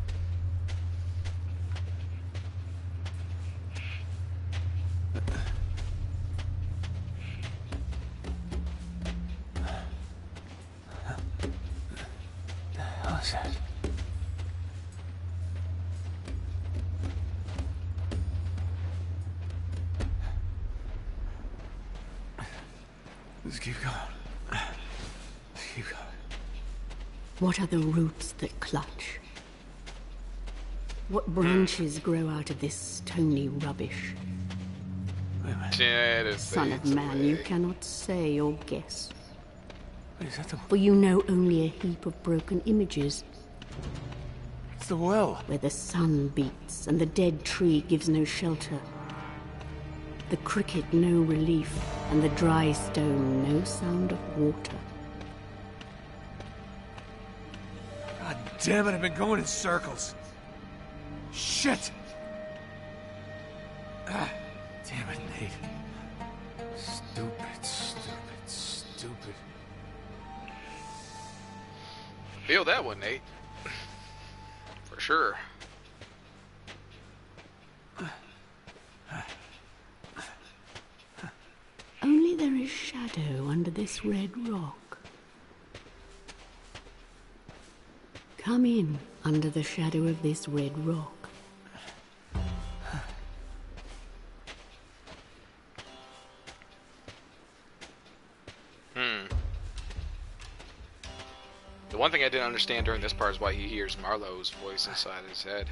B: that? Let's keep going. Let's keep going.
F: What are the roots that clutch? What branches grow out of this stony rubbish?
B: Wait a minute.
A: Yeah, it is.
F: Son of
A: fades
F: man, you
A: away.
F: cannot say or guess.
B: Wait, is that the...
F: For you know only a heap of broken images,
B: It's the well.
F: where the sun beats and the dead tree gives no shelter. The cricket no relief, and the dry stone no sound of water.
B: God damn it, I've been going in circles. Shit! Ah, damn it, Nate. Stupid, stupid, stupid.
A: Feel that one, Nate. For sure.
F: Only there is shadow under this red rock. Come in under the shadow of this red rock.
A: Hmm. The one thing I didn't understand during this part is why he hears Marlowe's voice inside his head.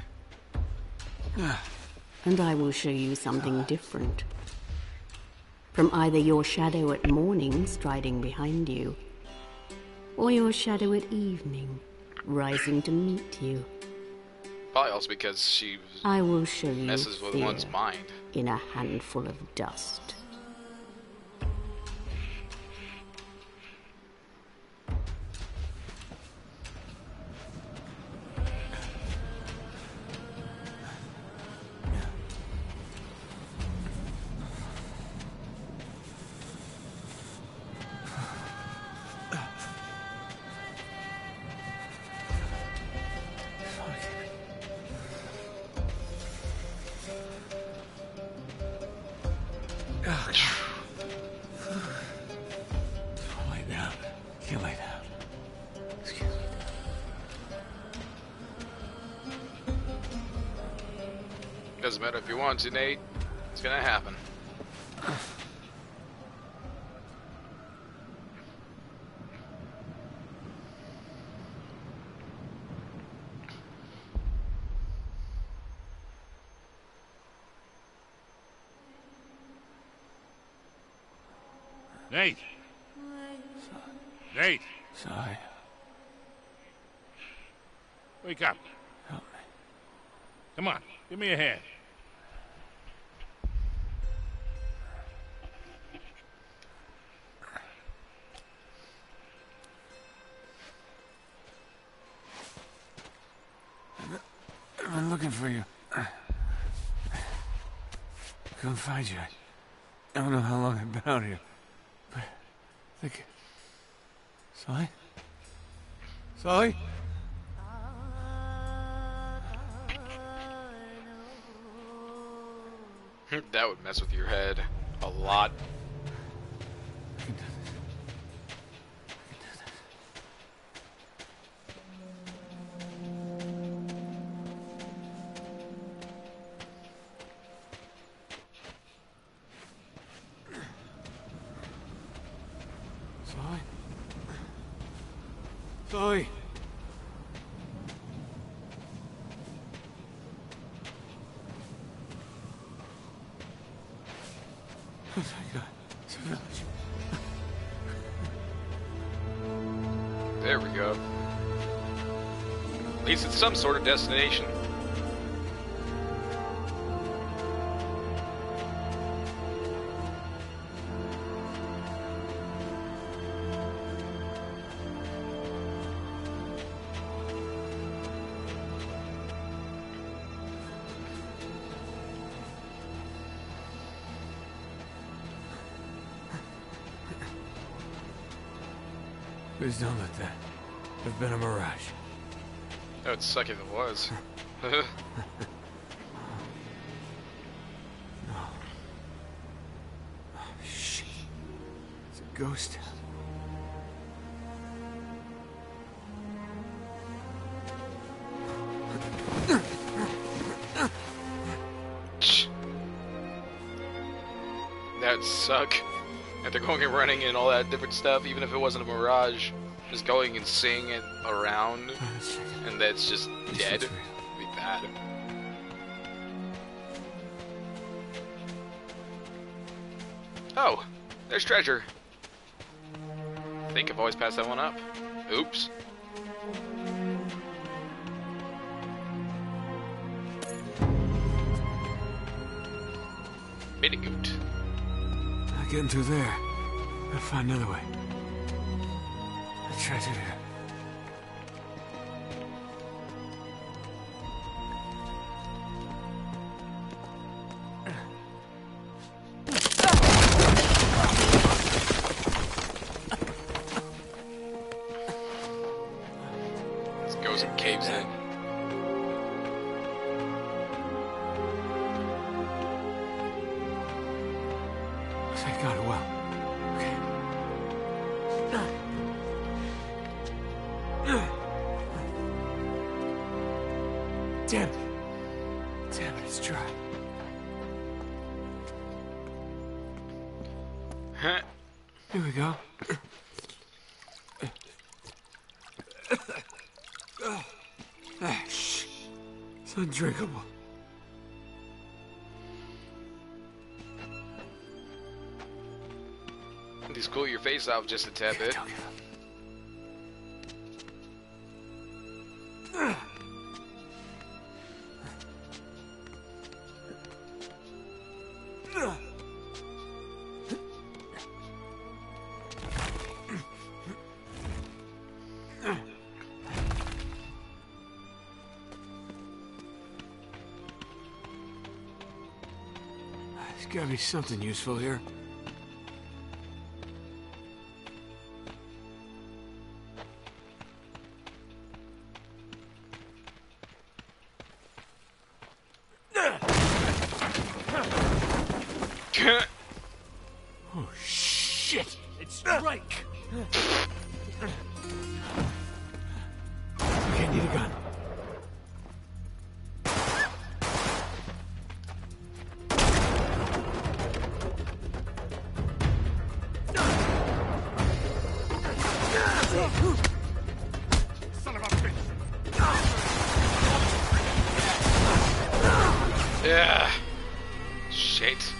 F: And I will show you something different. From either your shadow at morning striding behind you, or your shadow at evening rising to meet you.
A: Probably also because she
F: I will show you
A: messes with
F: fear
A: one's mind.
F: in a handful of dust.
B: Oh, God. Lay down. You lay down. Excuse me.
A: Doesn't matter if you want to, Nate. It's gonna happen.
C: Nate! Nate!
B: Sorry.
C: Wake up.
B: Help me.
C: Come on, give me a hand.
B: I've been looking for you. I couldn't find you. I don't know how long I've been out here. But I think... Sully? Sully?
A: That would mess with your head a lot.
B: I can do this. I can do this. Sully? Sully? Oh my God. It's a village.
A: There we go. At least it's some sort of destination.
B: Please don't let that have been a mirage.
A: That would suck if it was.
B: No. Oh, shit. It's a ghost town.
A: would suck. After going and running and all that different stuff, even if it wasn't a mirage, just going and seeing it around, and that's just dead, would be bad. Oh, there's treasure. I think I've always passed that one up. Oops. Minigoot.
B: Not getting through there. Gotta find another way. Let's try through here.
A: Let's go some caves in.
B: Thank God, well. Okay. Damn it. Damn it, it's dry.
A: Huh.
B: Here we go. Ah, shh. It's undrinkable.
A: Just cool your face off just a tad bit.
B: Don't give up. There's gotta be something useful here. Oh, shit! It's Drake! Okay, need a gun.
C: Son of a bitch!
A: Yeah. Shit.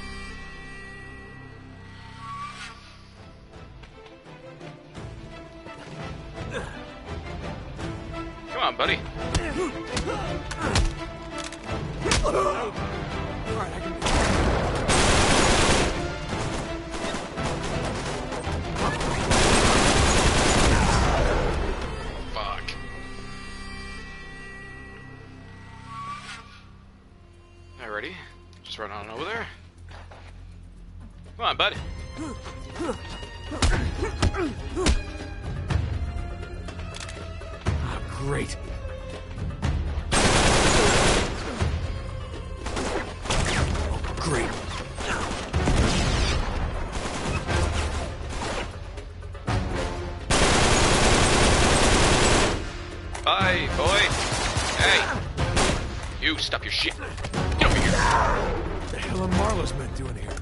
A: Come on, buddy.
B: Alright, I can...
A: Fuck. Alrighty. Just run on over there. Come on, buddy.
B: Oh, great. Oh, great.
A: Bye, boy. Hey. You, stop your shit. Get over here.
B: What the hell are Marlowe's men doing here?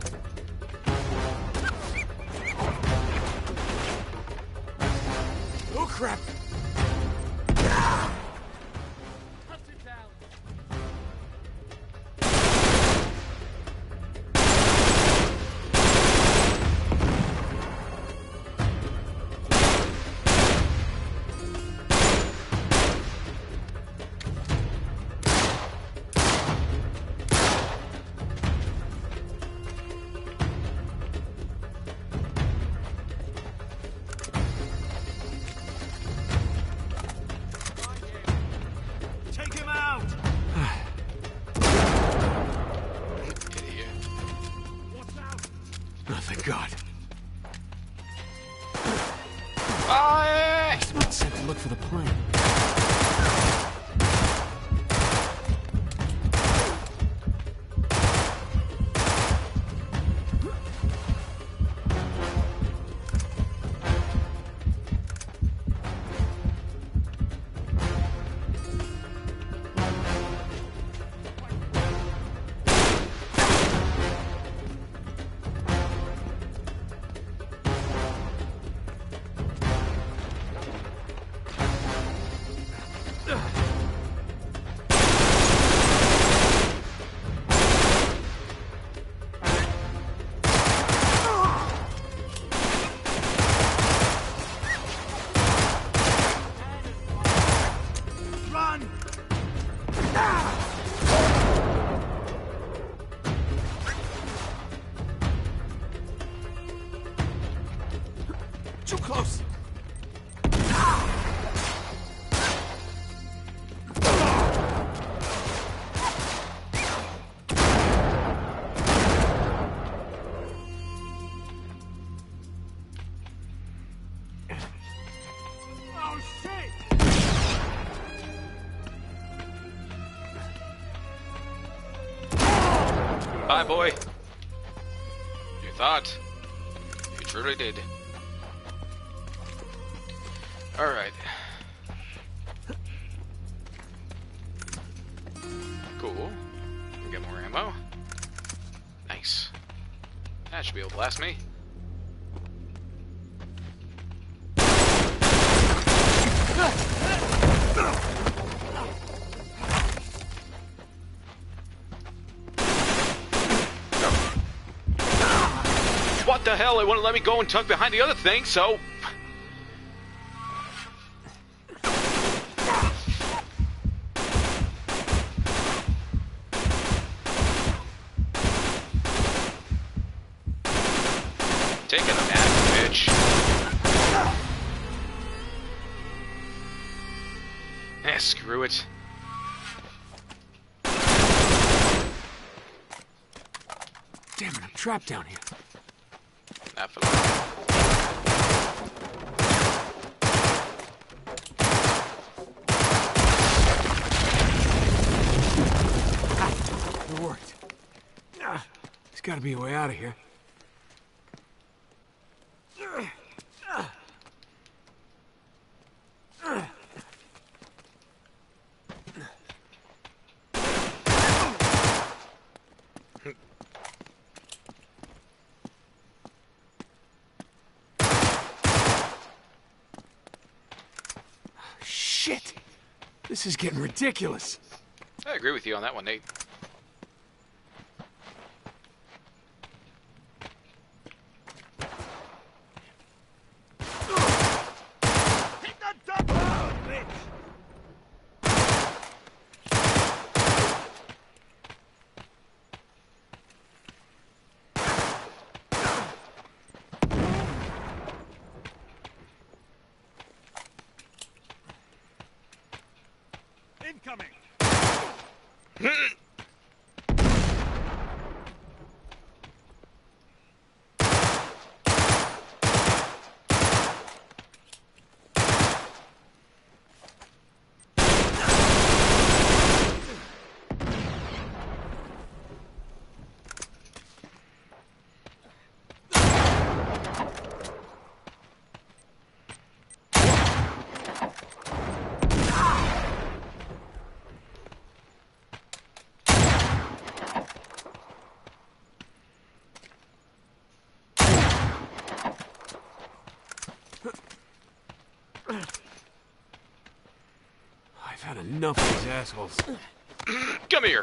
B: Oh, crap.
C: Take him out!
A: Idiot.
C: What's out?
B: Oh, thank God.
A: Bye!
B: Someone said to look for the plane. Too close.
C: Oh, shit!
A: Bye, boy. You thought. You truly did. Alright. Cool. We get more ammo. Nice. That should be able to last me. What the hell? It wouldn't let me go and tuck behind the other thing, so... Taking a nap, bitch. Eh, screw it.
B: Damn it, I'm trapped down here.
A: Not for long.
B: It worked. Ah, there's gotta be a way out of here. Shit! This is getting ridiculous.
A: I agree with you on that one, Nate.
C: Hit the double, bitch! Incoming!
B: I've had enough of these assholes.
A: Come here.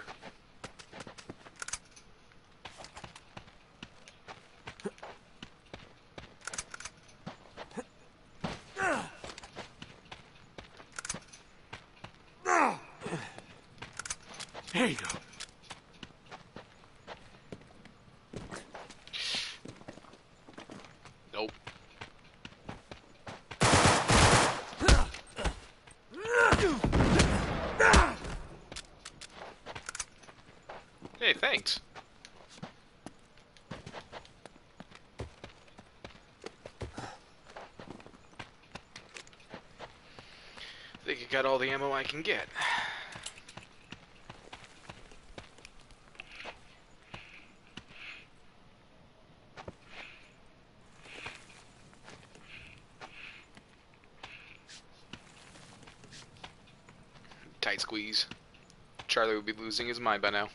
B: There you go.
A: Nope. Hey, thanks. I think I got all the ammo I can get. Tight squeeze. Charlie would be losing his mind by now.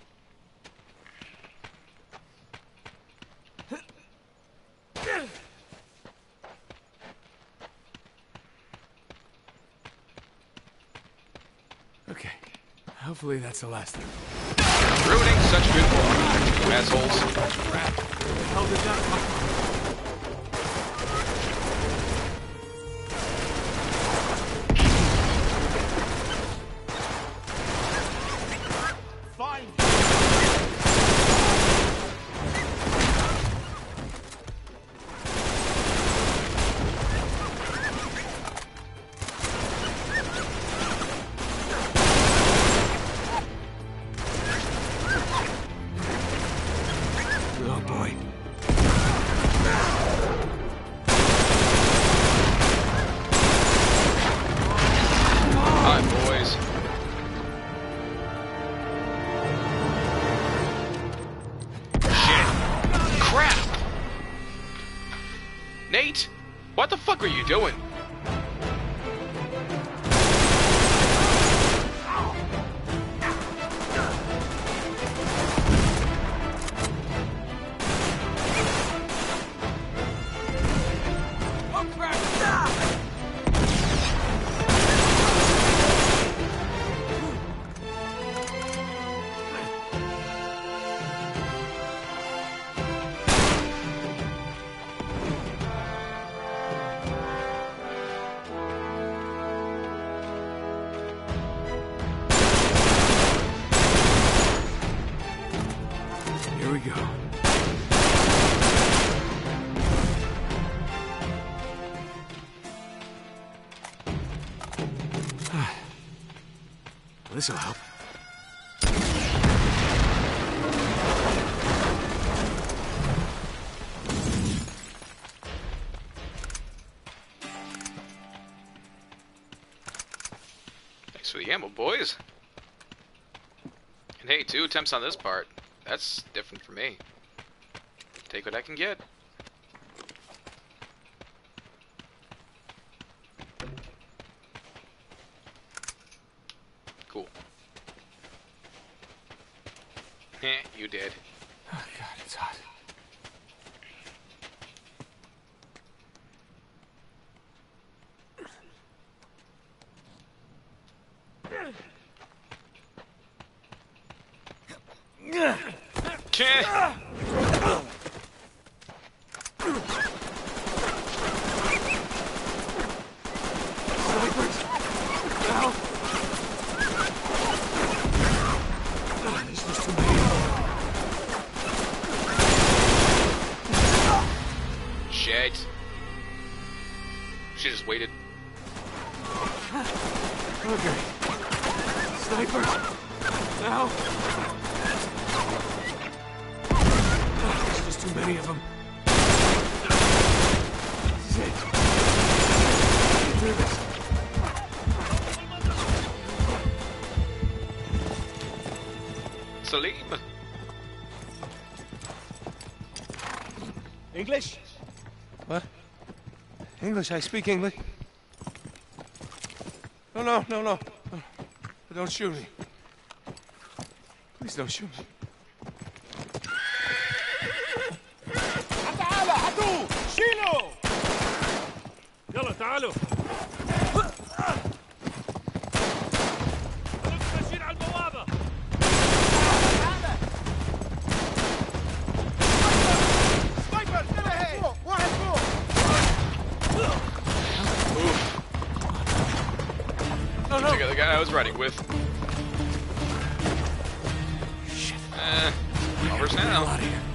B: Okay. Hopefully that's the last thing.
A: Ruining such good form, you assholes.
B: Crap. Where the hell did that come from?
C: Fine!
A: Nate, what the fuck are you doing?
B: Here we go. This'll help.
A: Thanks for the ammo, boys. And hey, two attempts on this part. That's different for me. Take what I can get. Cool. Heh, you did.
B: Oh, God, it's hot.
A: Heh.
B: Snipers! Now! Oh, there's just too many.
A: Shit. She just waited.
B: Okay. Sniper! Now! Oh, there's just too many of them. This is it. Get through this.
A: Salim.
B: English? What? English, I speak English. No, no, no, no. no. Don't shoot me. Please don't shoot me.
C: تعال عدو شيلوا
G: يلا تعالوا ماشيين على البوابة
C: سنايبر فوق واحد فوق
B: No, no.
A: Check out the guy I was riding with.
B: Shit.
A: Uh, covers
B: Get
A: now.
B: out of here.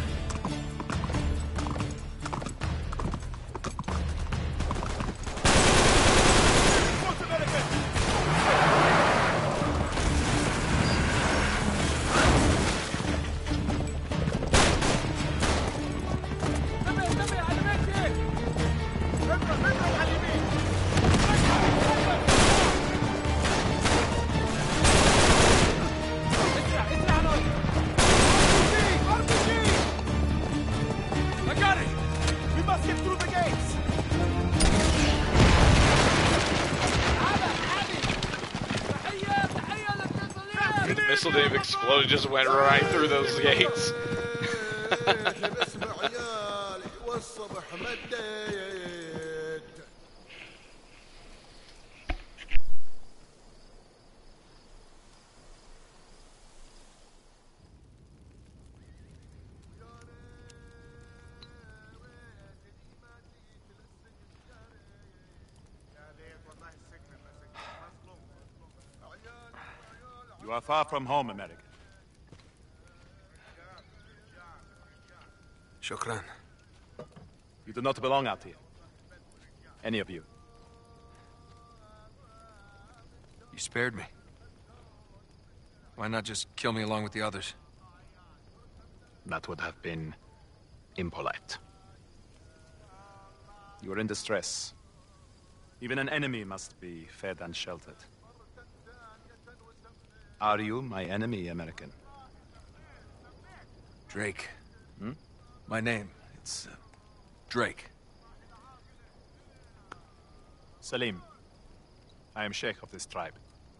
C: I got it! We must get through the gates!
A: The missile didn't even explode, it just went right through those gates.
G: You are far from home, American.
B: Shukran.
G: You do not belong out here. Any of you.
B: You spared me. Why not just kill me along with the others?
G: That would have been impolite. You are in distress. Even an enemy must be fed and sheltered. Are you my enemy, American?
B: Drake.
G: Hmm?
B: My name. It's uh, Drake.
G: Salim. I am Sheikh of this tribe.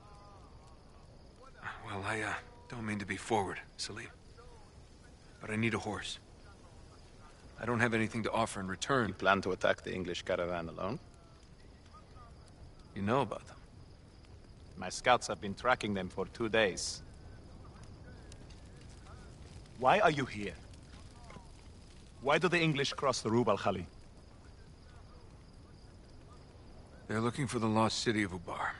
B: Well, I, uh, don't mean to be forward, Salim. But I need a horse. I don't have anything to offer in return.
G: You plan to attack the English caravan alone?
B: You know about them?
G: My scouts have been tracking them for two days. Why are you here? Why do the English cross the Rub al-Khali?
B: They're looking for the lost city of Ubar.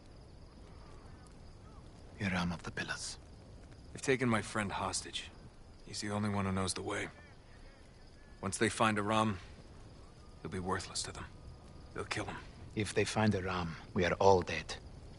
G: Hiram of the Pillars.
B: They've taken my friend hostage. He's the only one who knows the way. Once they find Aram, he'll be worthless to them. They'll kill him.
H: If they find Aram, we are all dead.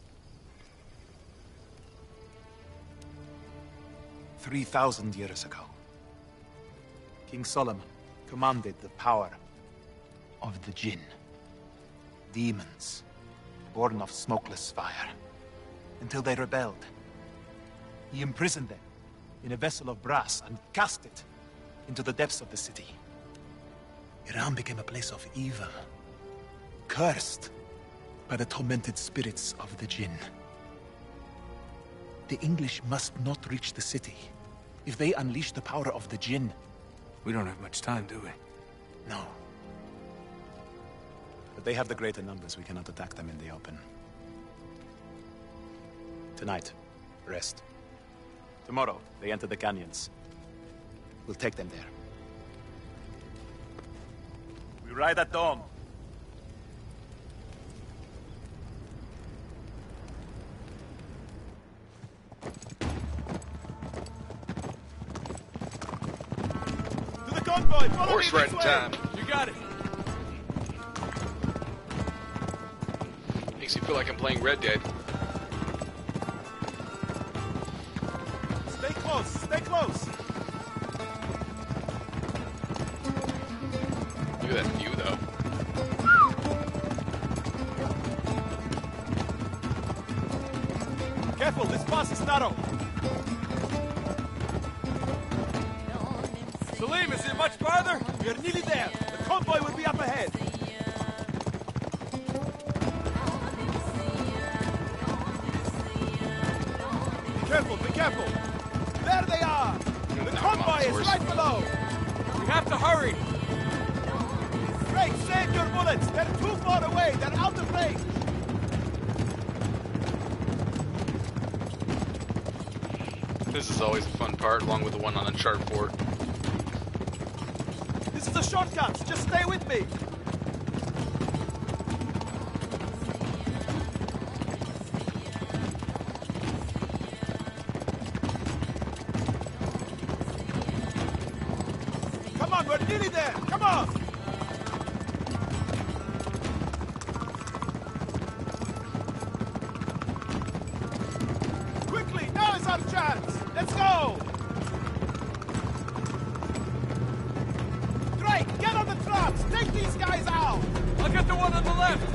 G: Three thousand years ago, King Solomon commanded the power
H: Of the Jinn. Demons, born of smokeless fire.
G: until they rebelled. He imprisoned them in a vessel of brass and cast it into the depths of the city. Iran became a place of evil, cursed by the tormented spirits of the Jinn. The English must not reach the city. If they unleash the power of the Jinn...
B: We don't have much time, do we?
G: No. But they have the greater numbers. We cannot attack them in the open. Tonight, rest. Tomorrow, they enter the canyons. We'll take them there. We ride at dawn. To the convoy! Follow
A: Horse
G: me
A: riding
G: this way!
A: time.
G: You got it!
A: Makes me feel like I'm playing Red Dead.
G: Stay close! Stay close!
A: Look at that view, though.
G: Careful, this pass is narrow. Salim, is it much farther? We are nearly there. The convoy will be up ahead. Be careful, be careful. There they are. The convoy is right below. We have to hurry. Drake, save your bullets. They're too far away. They're out of range.
A: This is always a fun part, along with the one on Uncharted four.
G: This is a shortcut. Just stay with me. Come on, we're nearly there. Come on. Quickly, now is our chance. Let's go. Drake, get on the trucks. Take these guys out. I'll get the one on the left.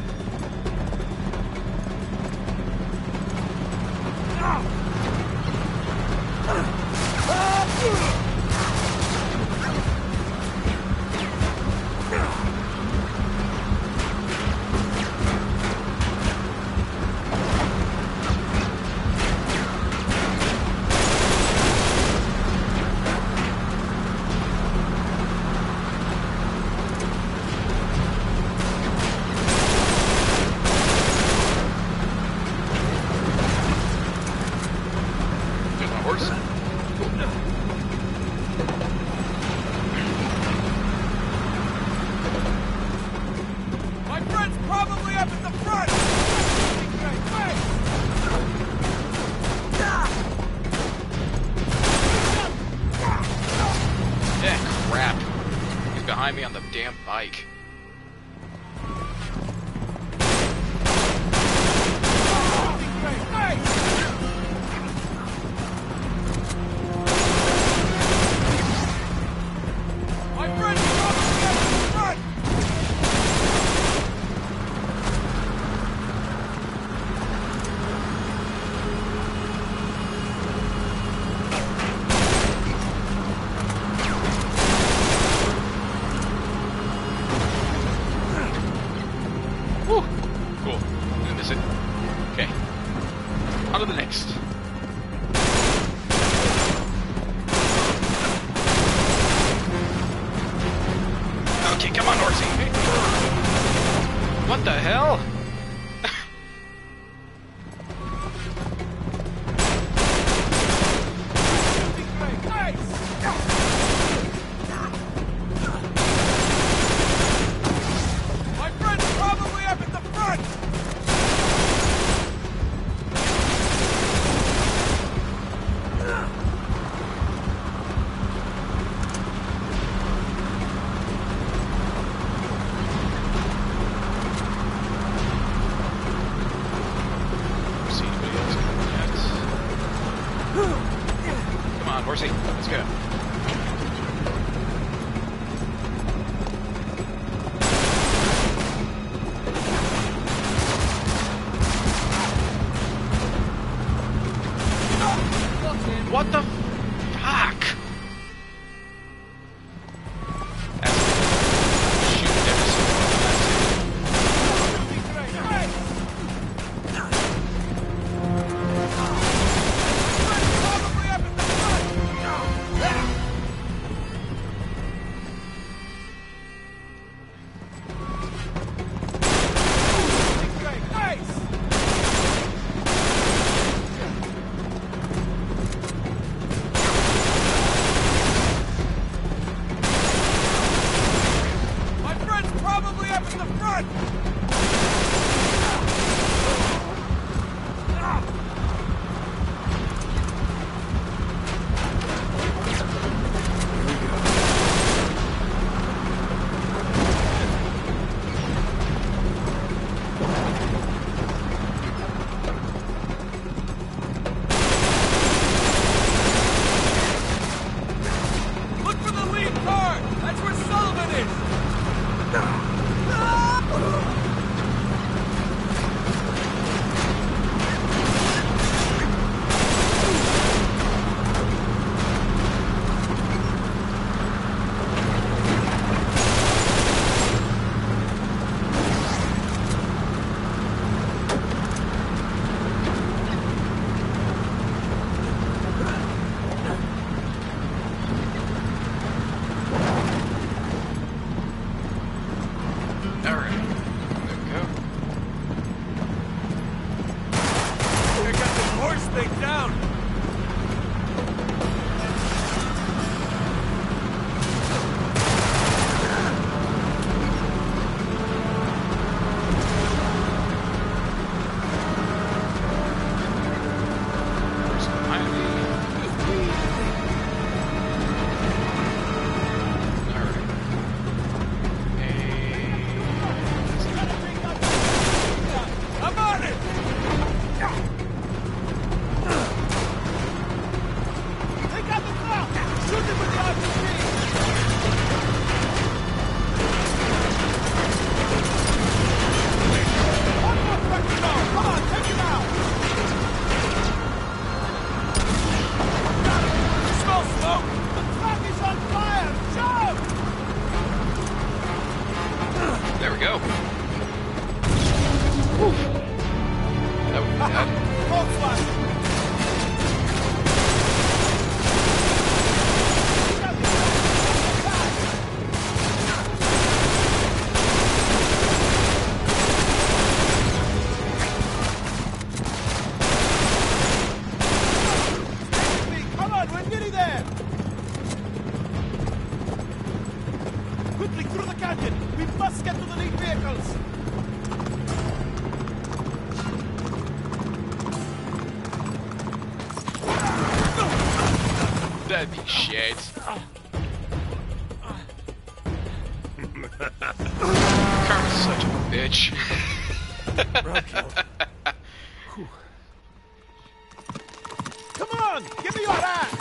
A: There's my horse.
G: My friend's probably up at the front.
A: Yeah, crap. He's behind me on the damn bike.
G: My friend's probably up at the front.
A: it. Okay. On to the next. Okay, come on, horsey. What the hell? Horsey, let's go. What the fuck? That's shoot ever so That'd be shit. Karma's such a bitch.
C: Come on, give me your hand.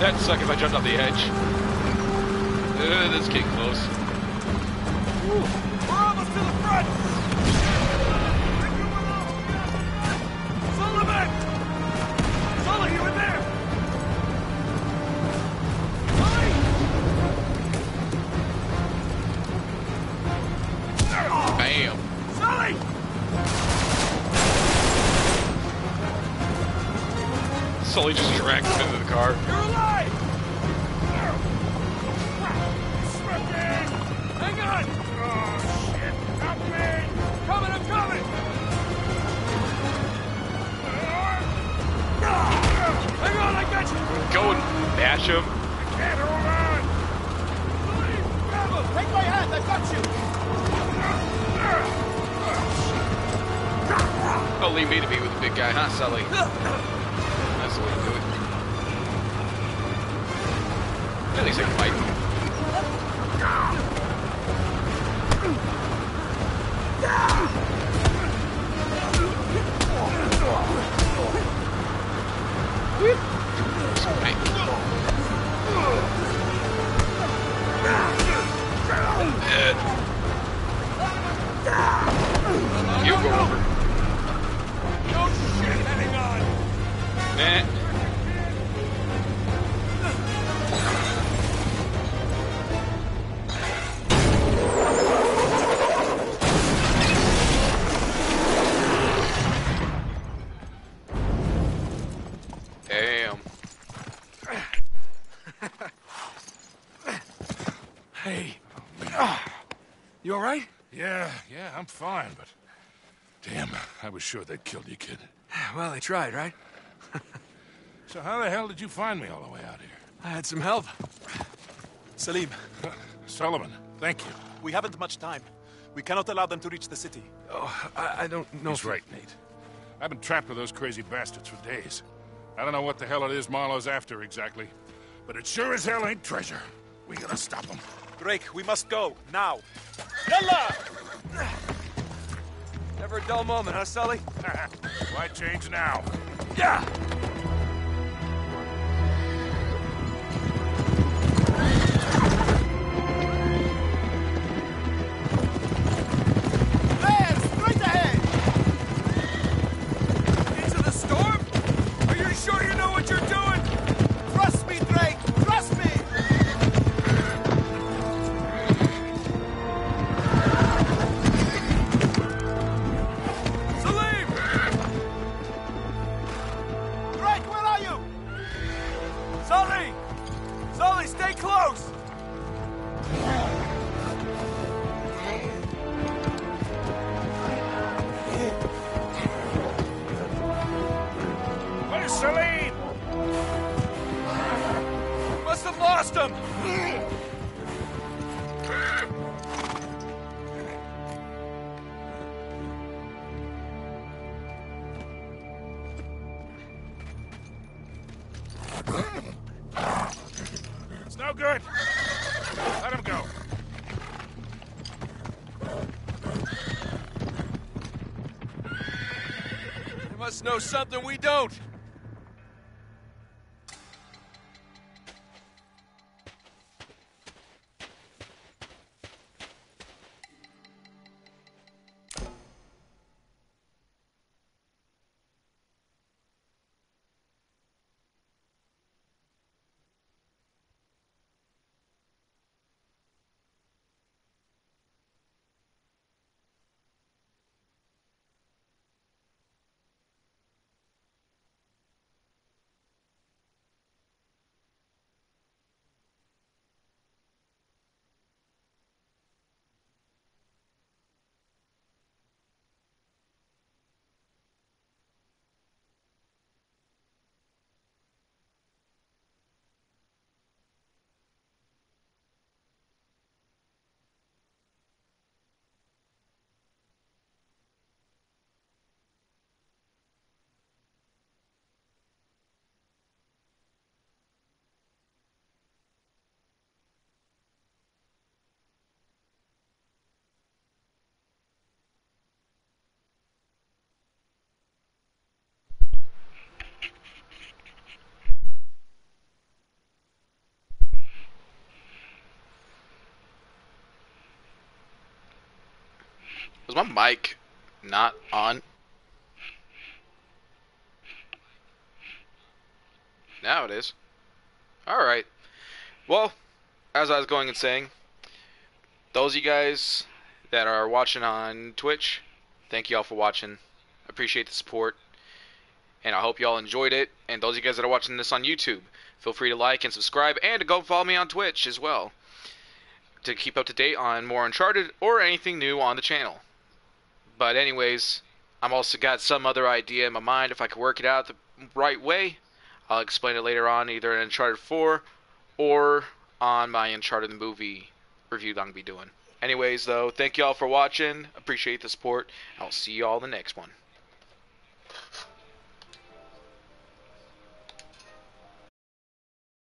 A: That'd suck if I jumped off the edge. Uh, this is getting close.
C: We're almost to the front! Sullivan! Sully, you in there? Sully!
A: Bam.
C: Sully!
A: Sully just dragged him into the car.
C: You're alive! Hang on! Oh, shit! Help me! Coming, I'm coming! Hang on, I got you!
A: Go and bash him.
C: I can't hold on! Please, grab him! Take my hand, I got you!
A: Oh, leave me to be with the big guy, huh, Sully? That's the way to do it. At least I can fight. You go over.
C: No shit, hang on!
A: Eh. Damn.
B: Hey. You all right?
I: Yeah, yeah, I'm fine, but... Damn, I was sure they'd killed you, kid.
B: Well, they tried, right?
I: So how the hell did you find me all the way out here?
B: I had some help.
G: Salim,
I: Sullivan, thank you.
G: we haven't much time. We cannot allow them to reach the city.
B: Oh, I, I don't know.
I: He's
B: if-
I: right, Nate. I've been trapped with those crazy bastards for days. I don't know what the hell it is Marlowe's after exactly, but it sure as hell ain't treasure. We gotta stop him.
G: Drake, we must go, now. Yalla!
B: Never a dull moment, huh, Sully?
I: Why change now?
B: Yeah!
C: There, straight ahead!
B: Into the storm? Are you sure you know what you're doing?
C: Trust me, Drake! Trust me!
B: Salim!
C: Drake, where are you?
B: Sully! Sully, stay close!
I: Where's Celine?
B: Must have lost him!
I: It's no good. Let him go.
B: They must know something we don't.
A: Was my mic not on? Now it is. Alright. Well, as I was going and saying, those of you guys that are watching on Twitch, thank you all for watching. Appreciate the support. And I hope you all enjoyed it. And those of you guys that are watching this on YouTube, feel free to like and subscribe and to go follow me on Twitch as well to keep up to date on more Uncharted or anything new on the channel. But anyways, I'm also got some other idea in my mind. If I could work it out the right way, I'll explain it later on, either in Uncharted four or on my Uncharted the movie review that I'm going to be doing. Anyways, though, thank you all for watching. Appreciate the support. I'll see you all in the next one.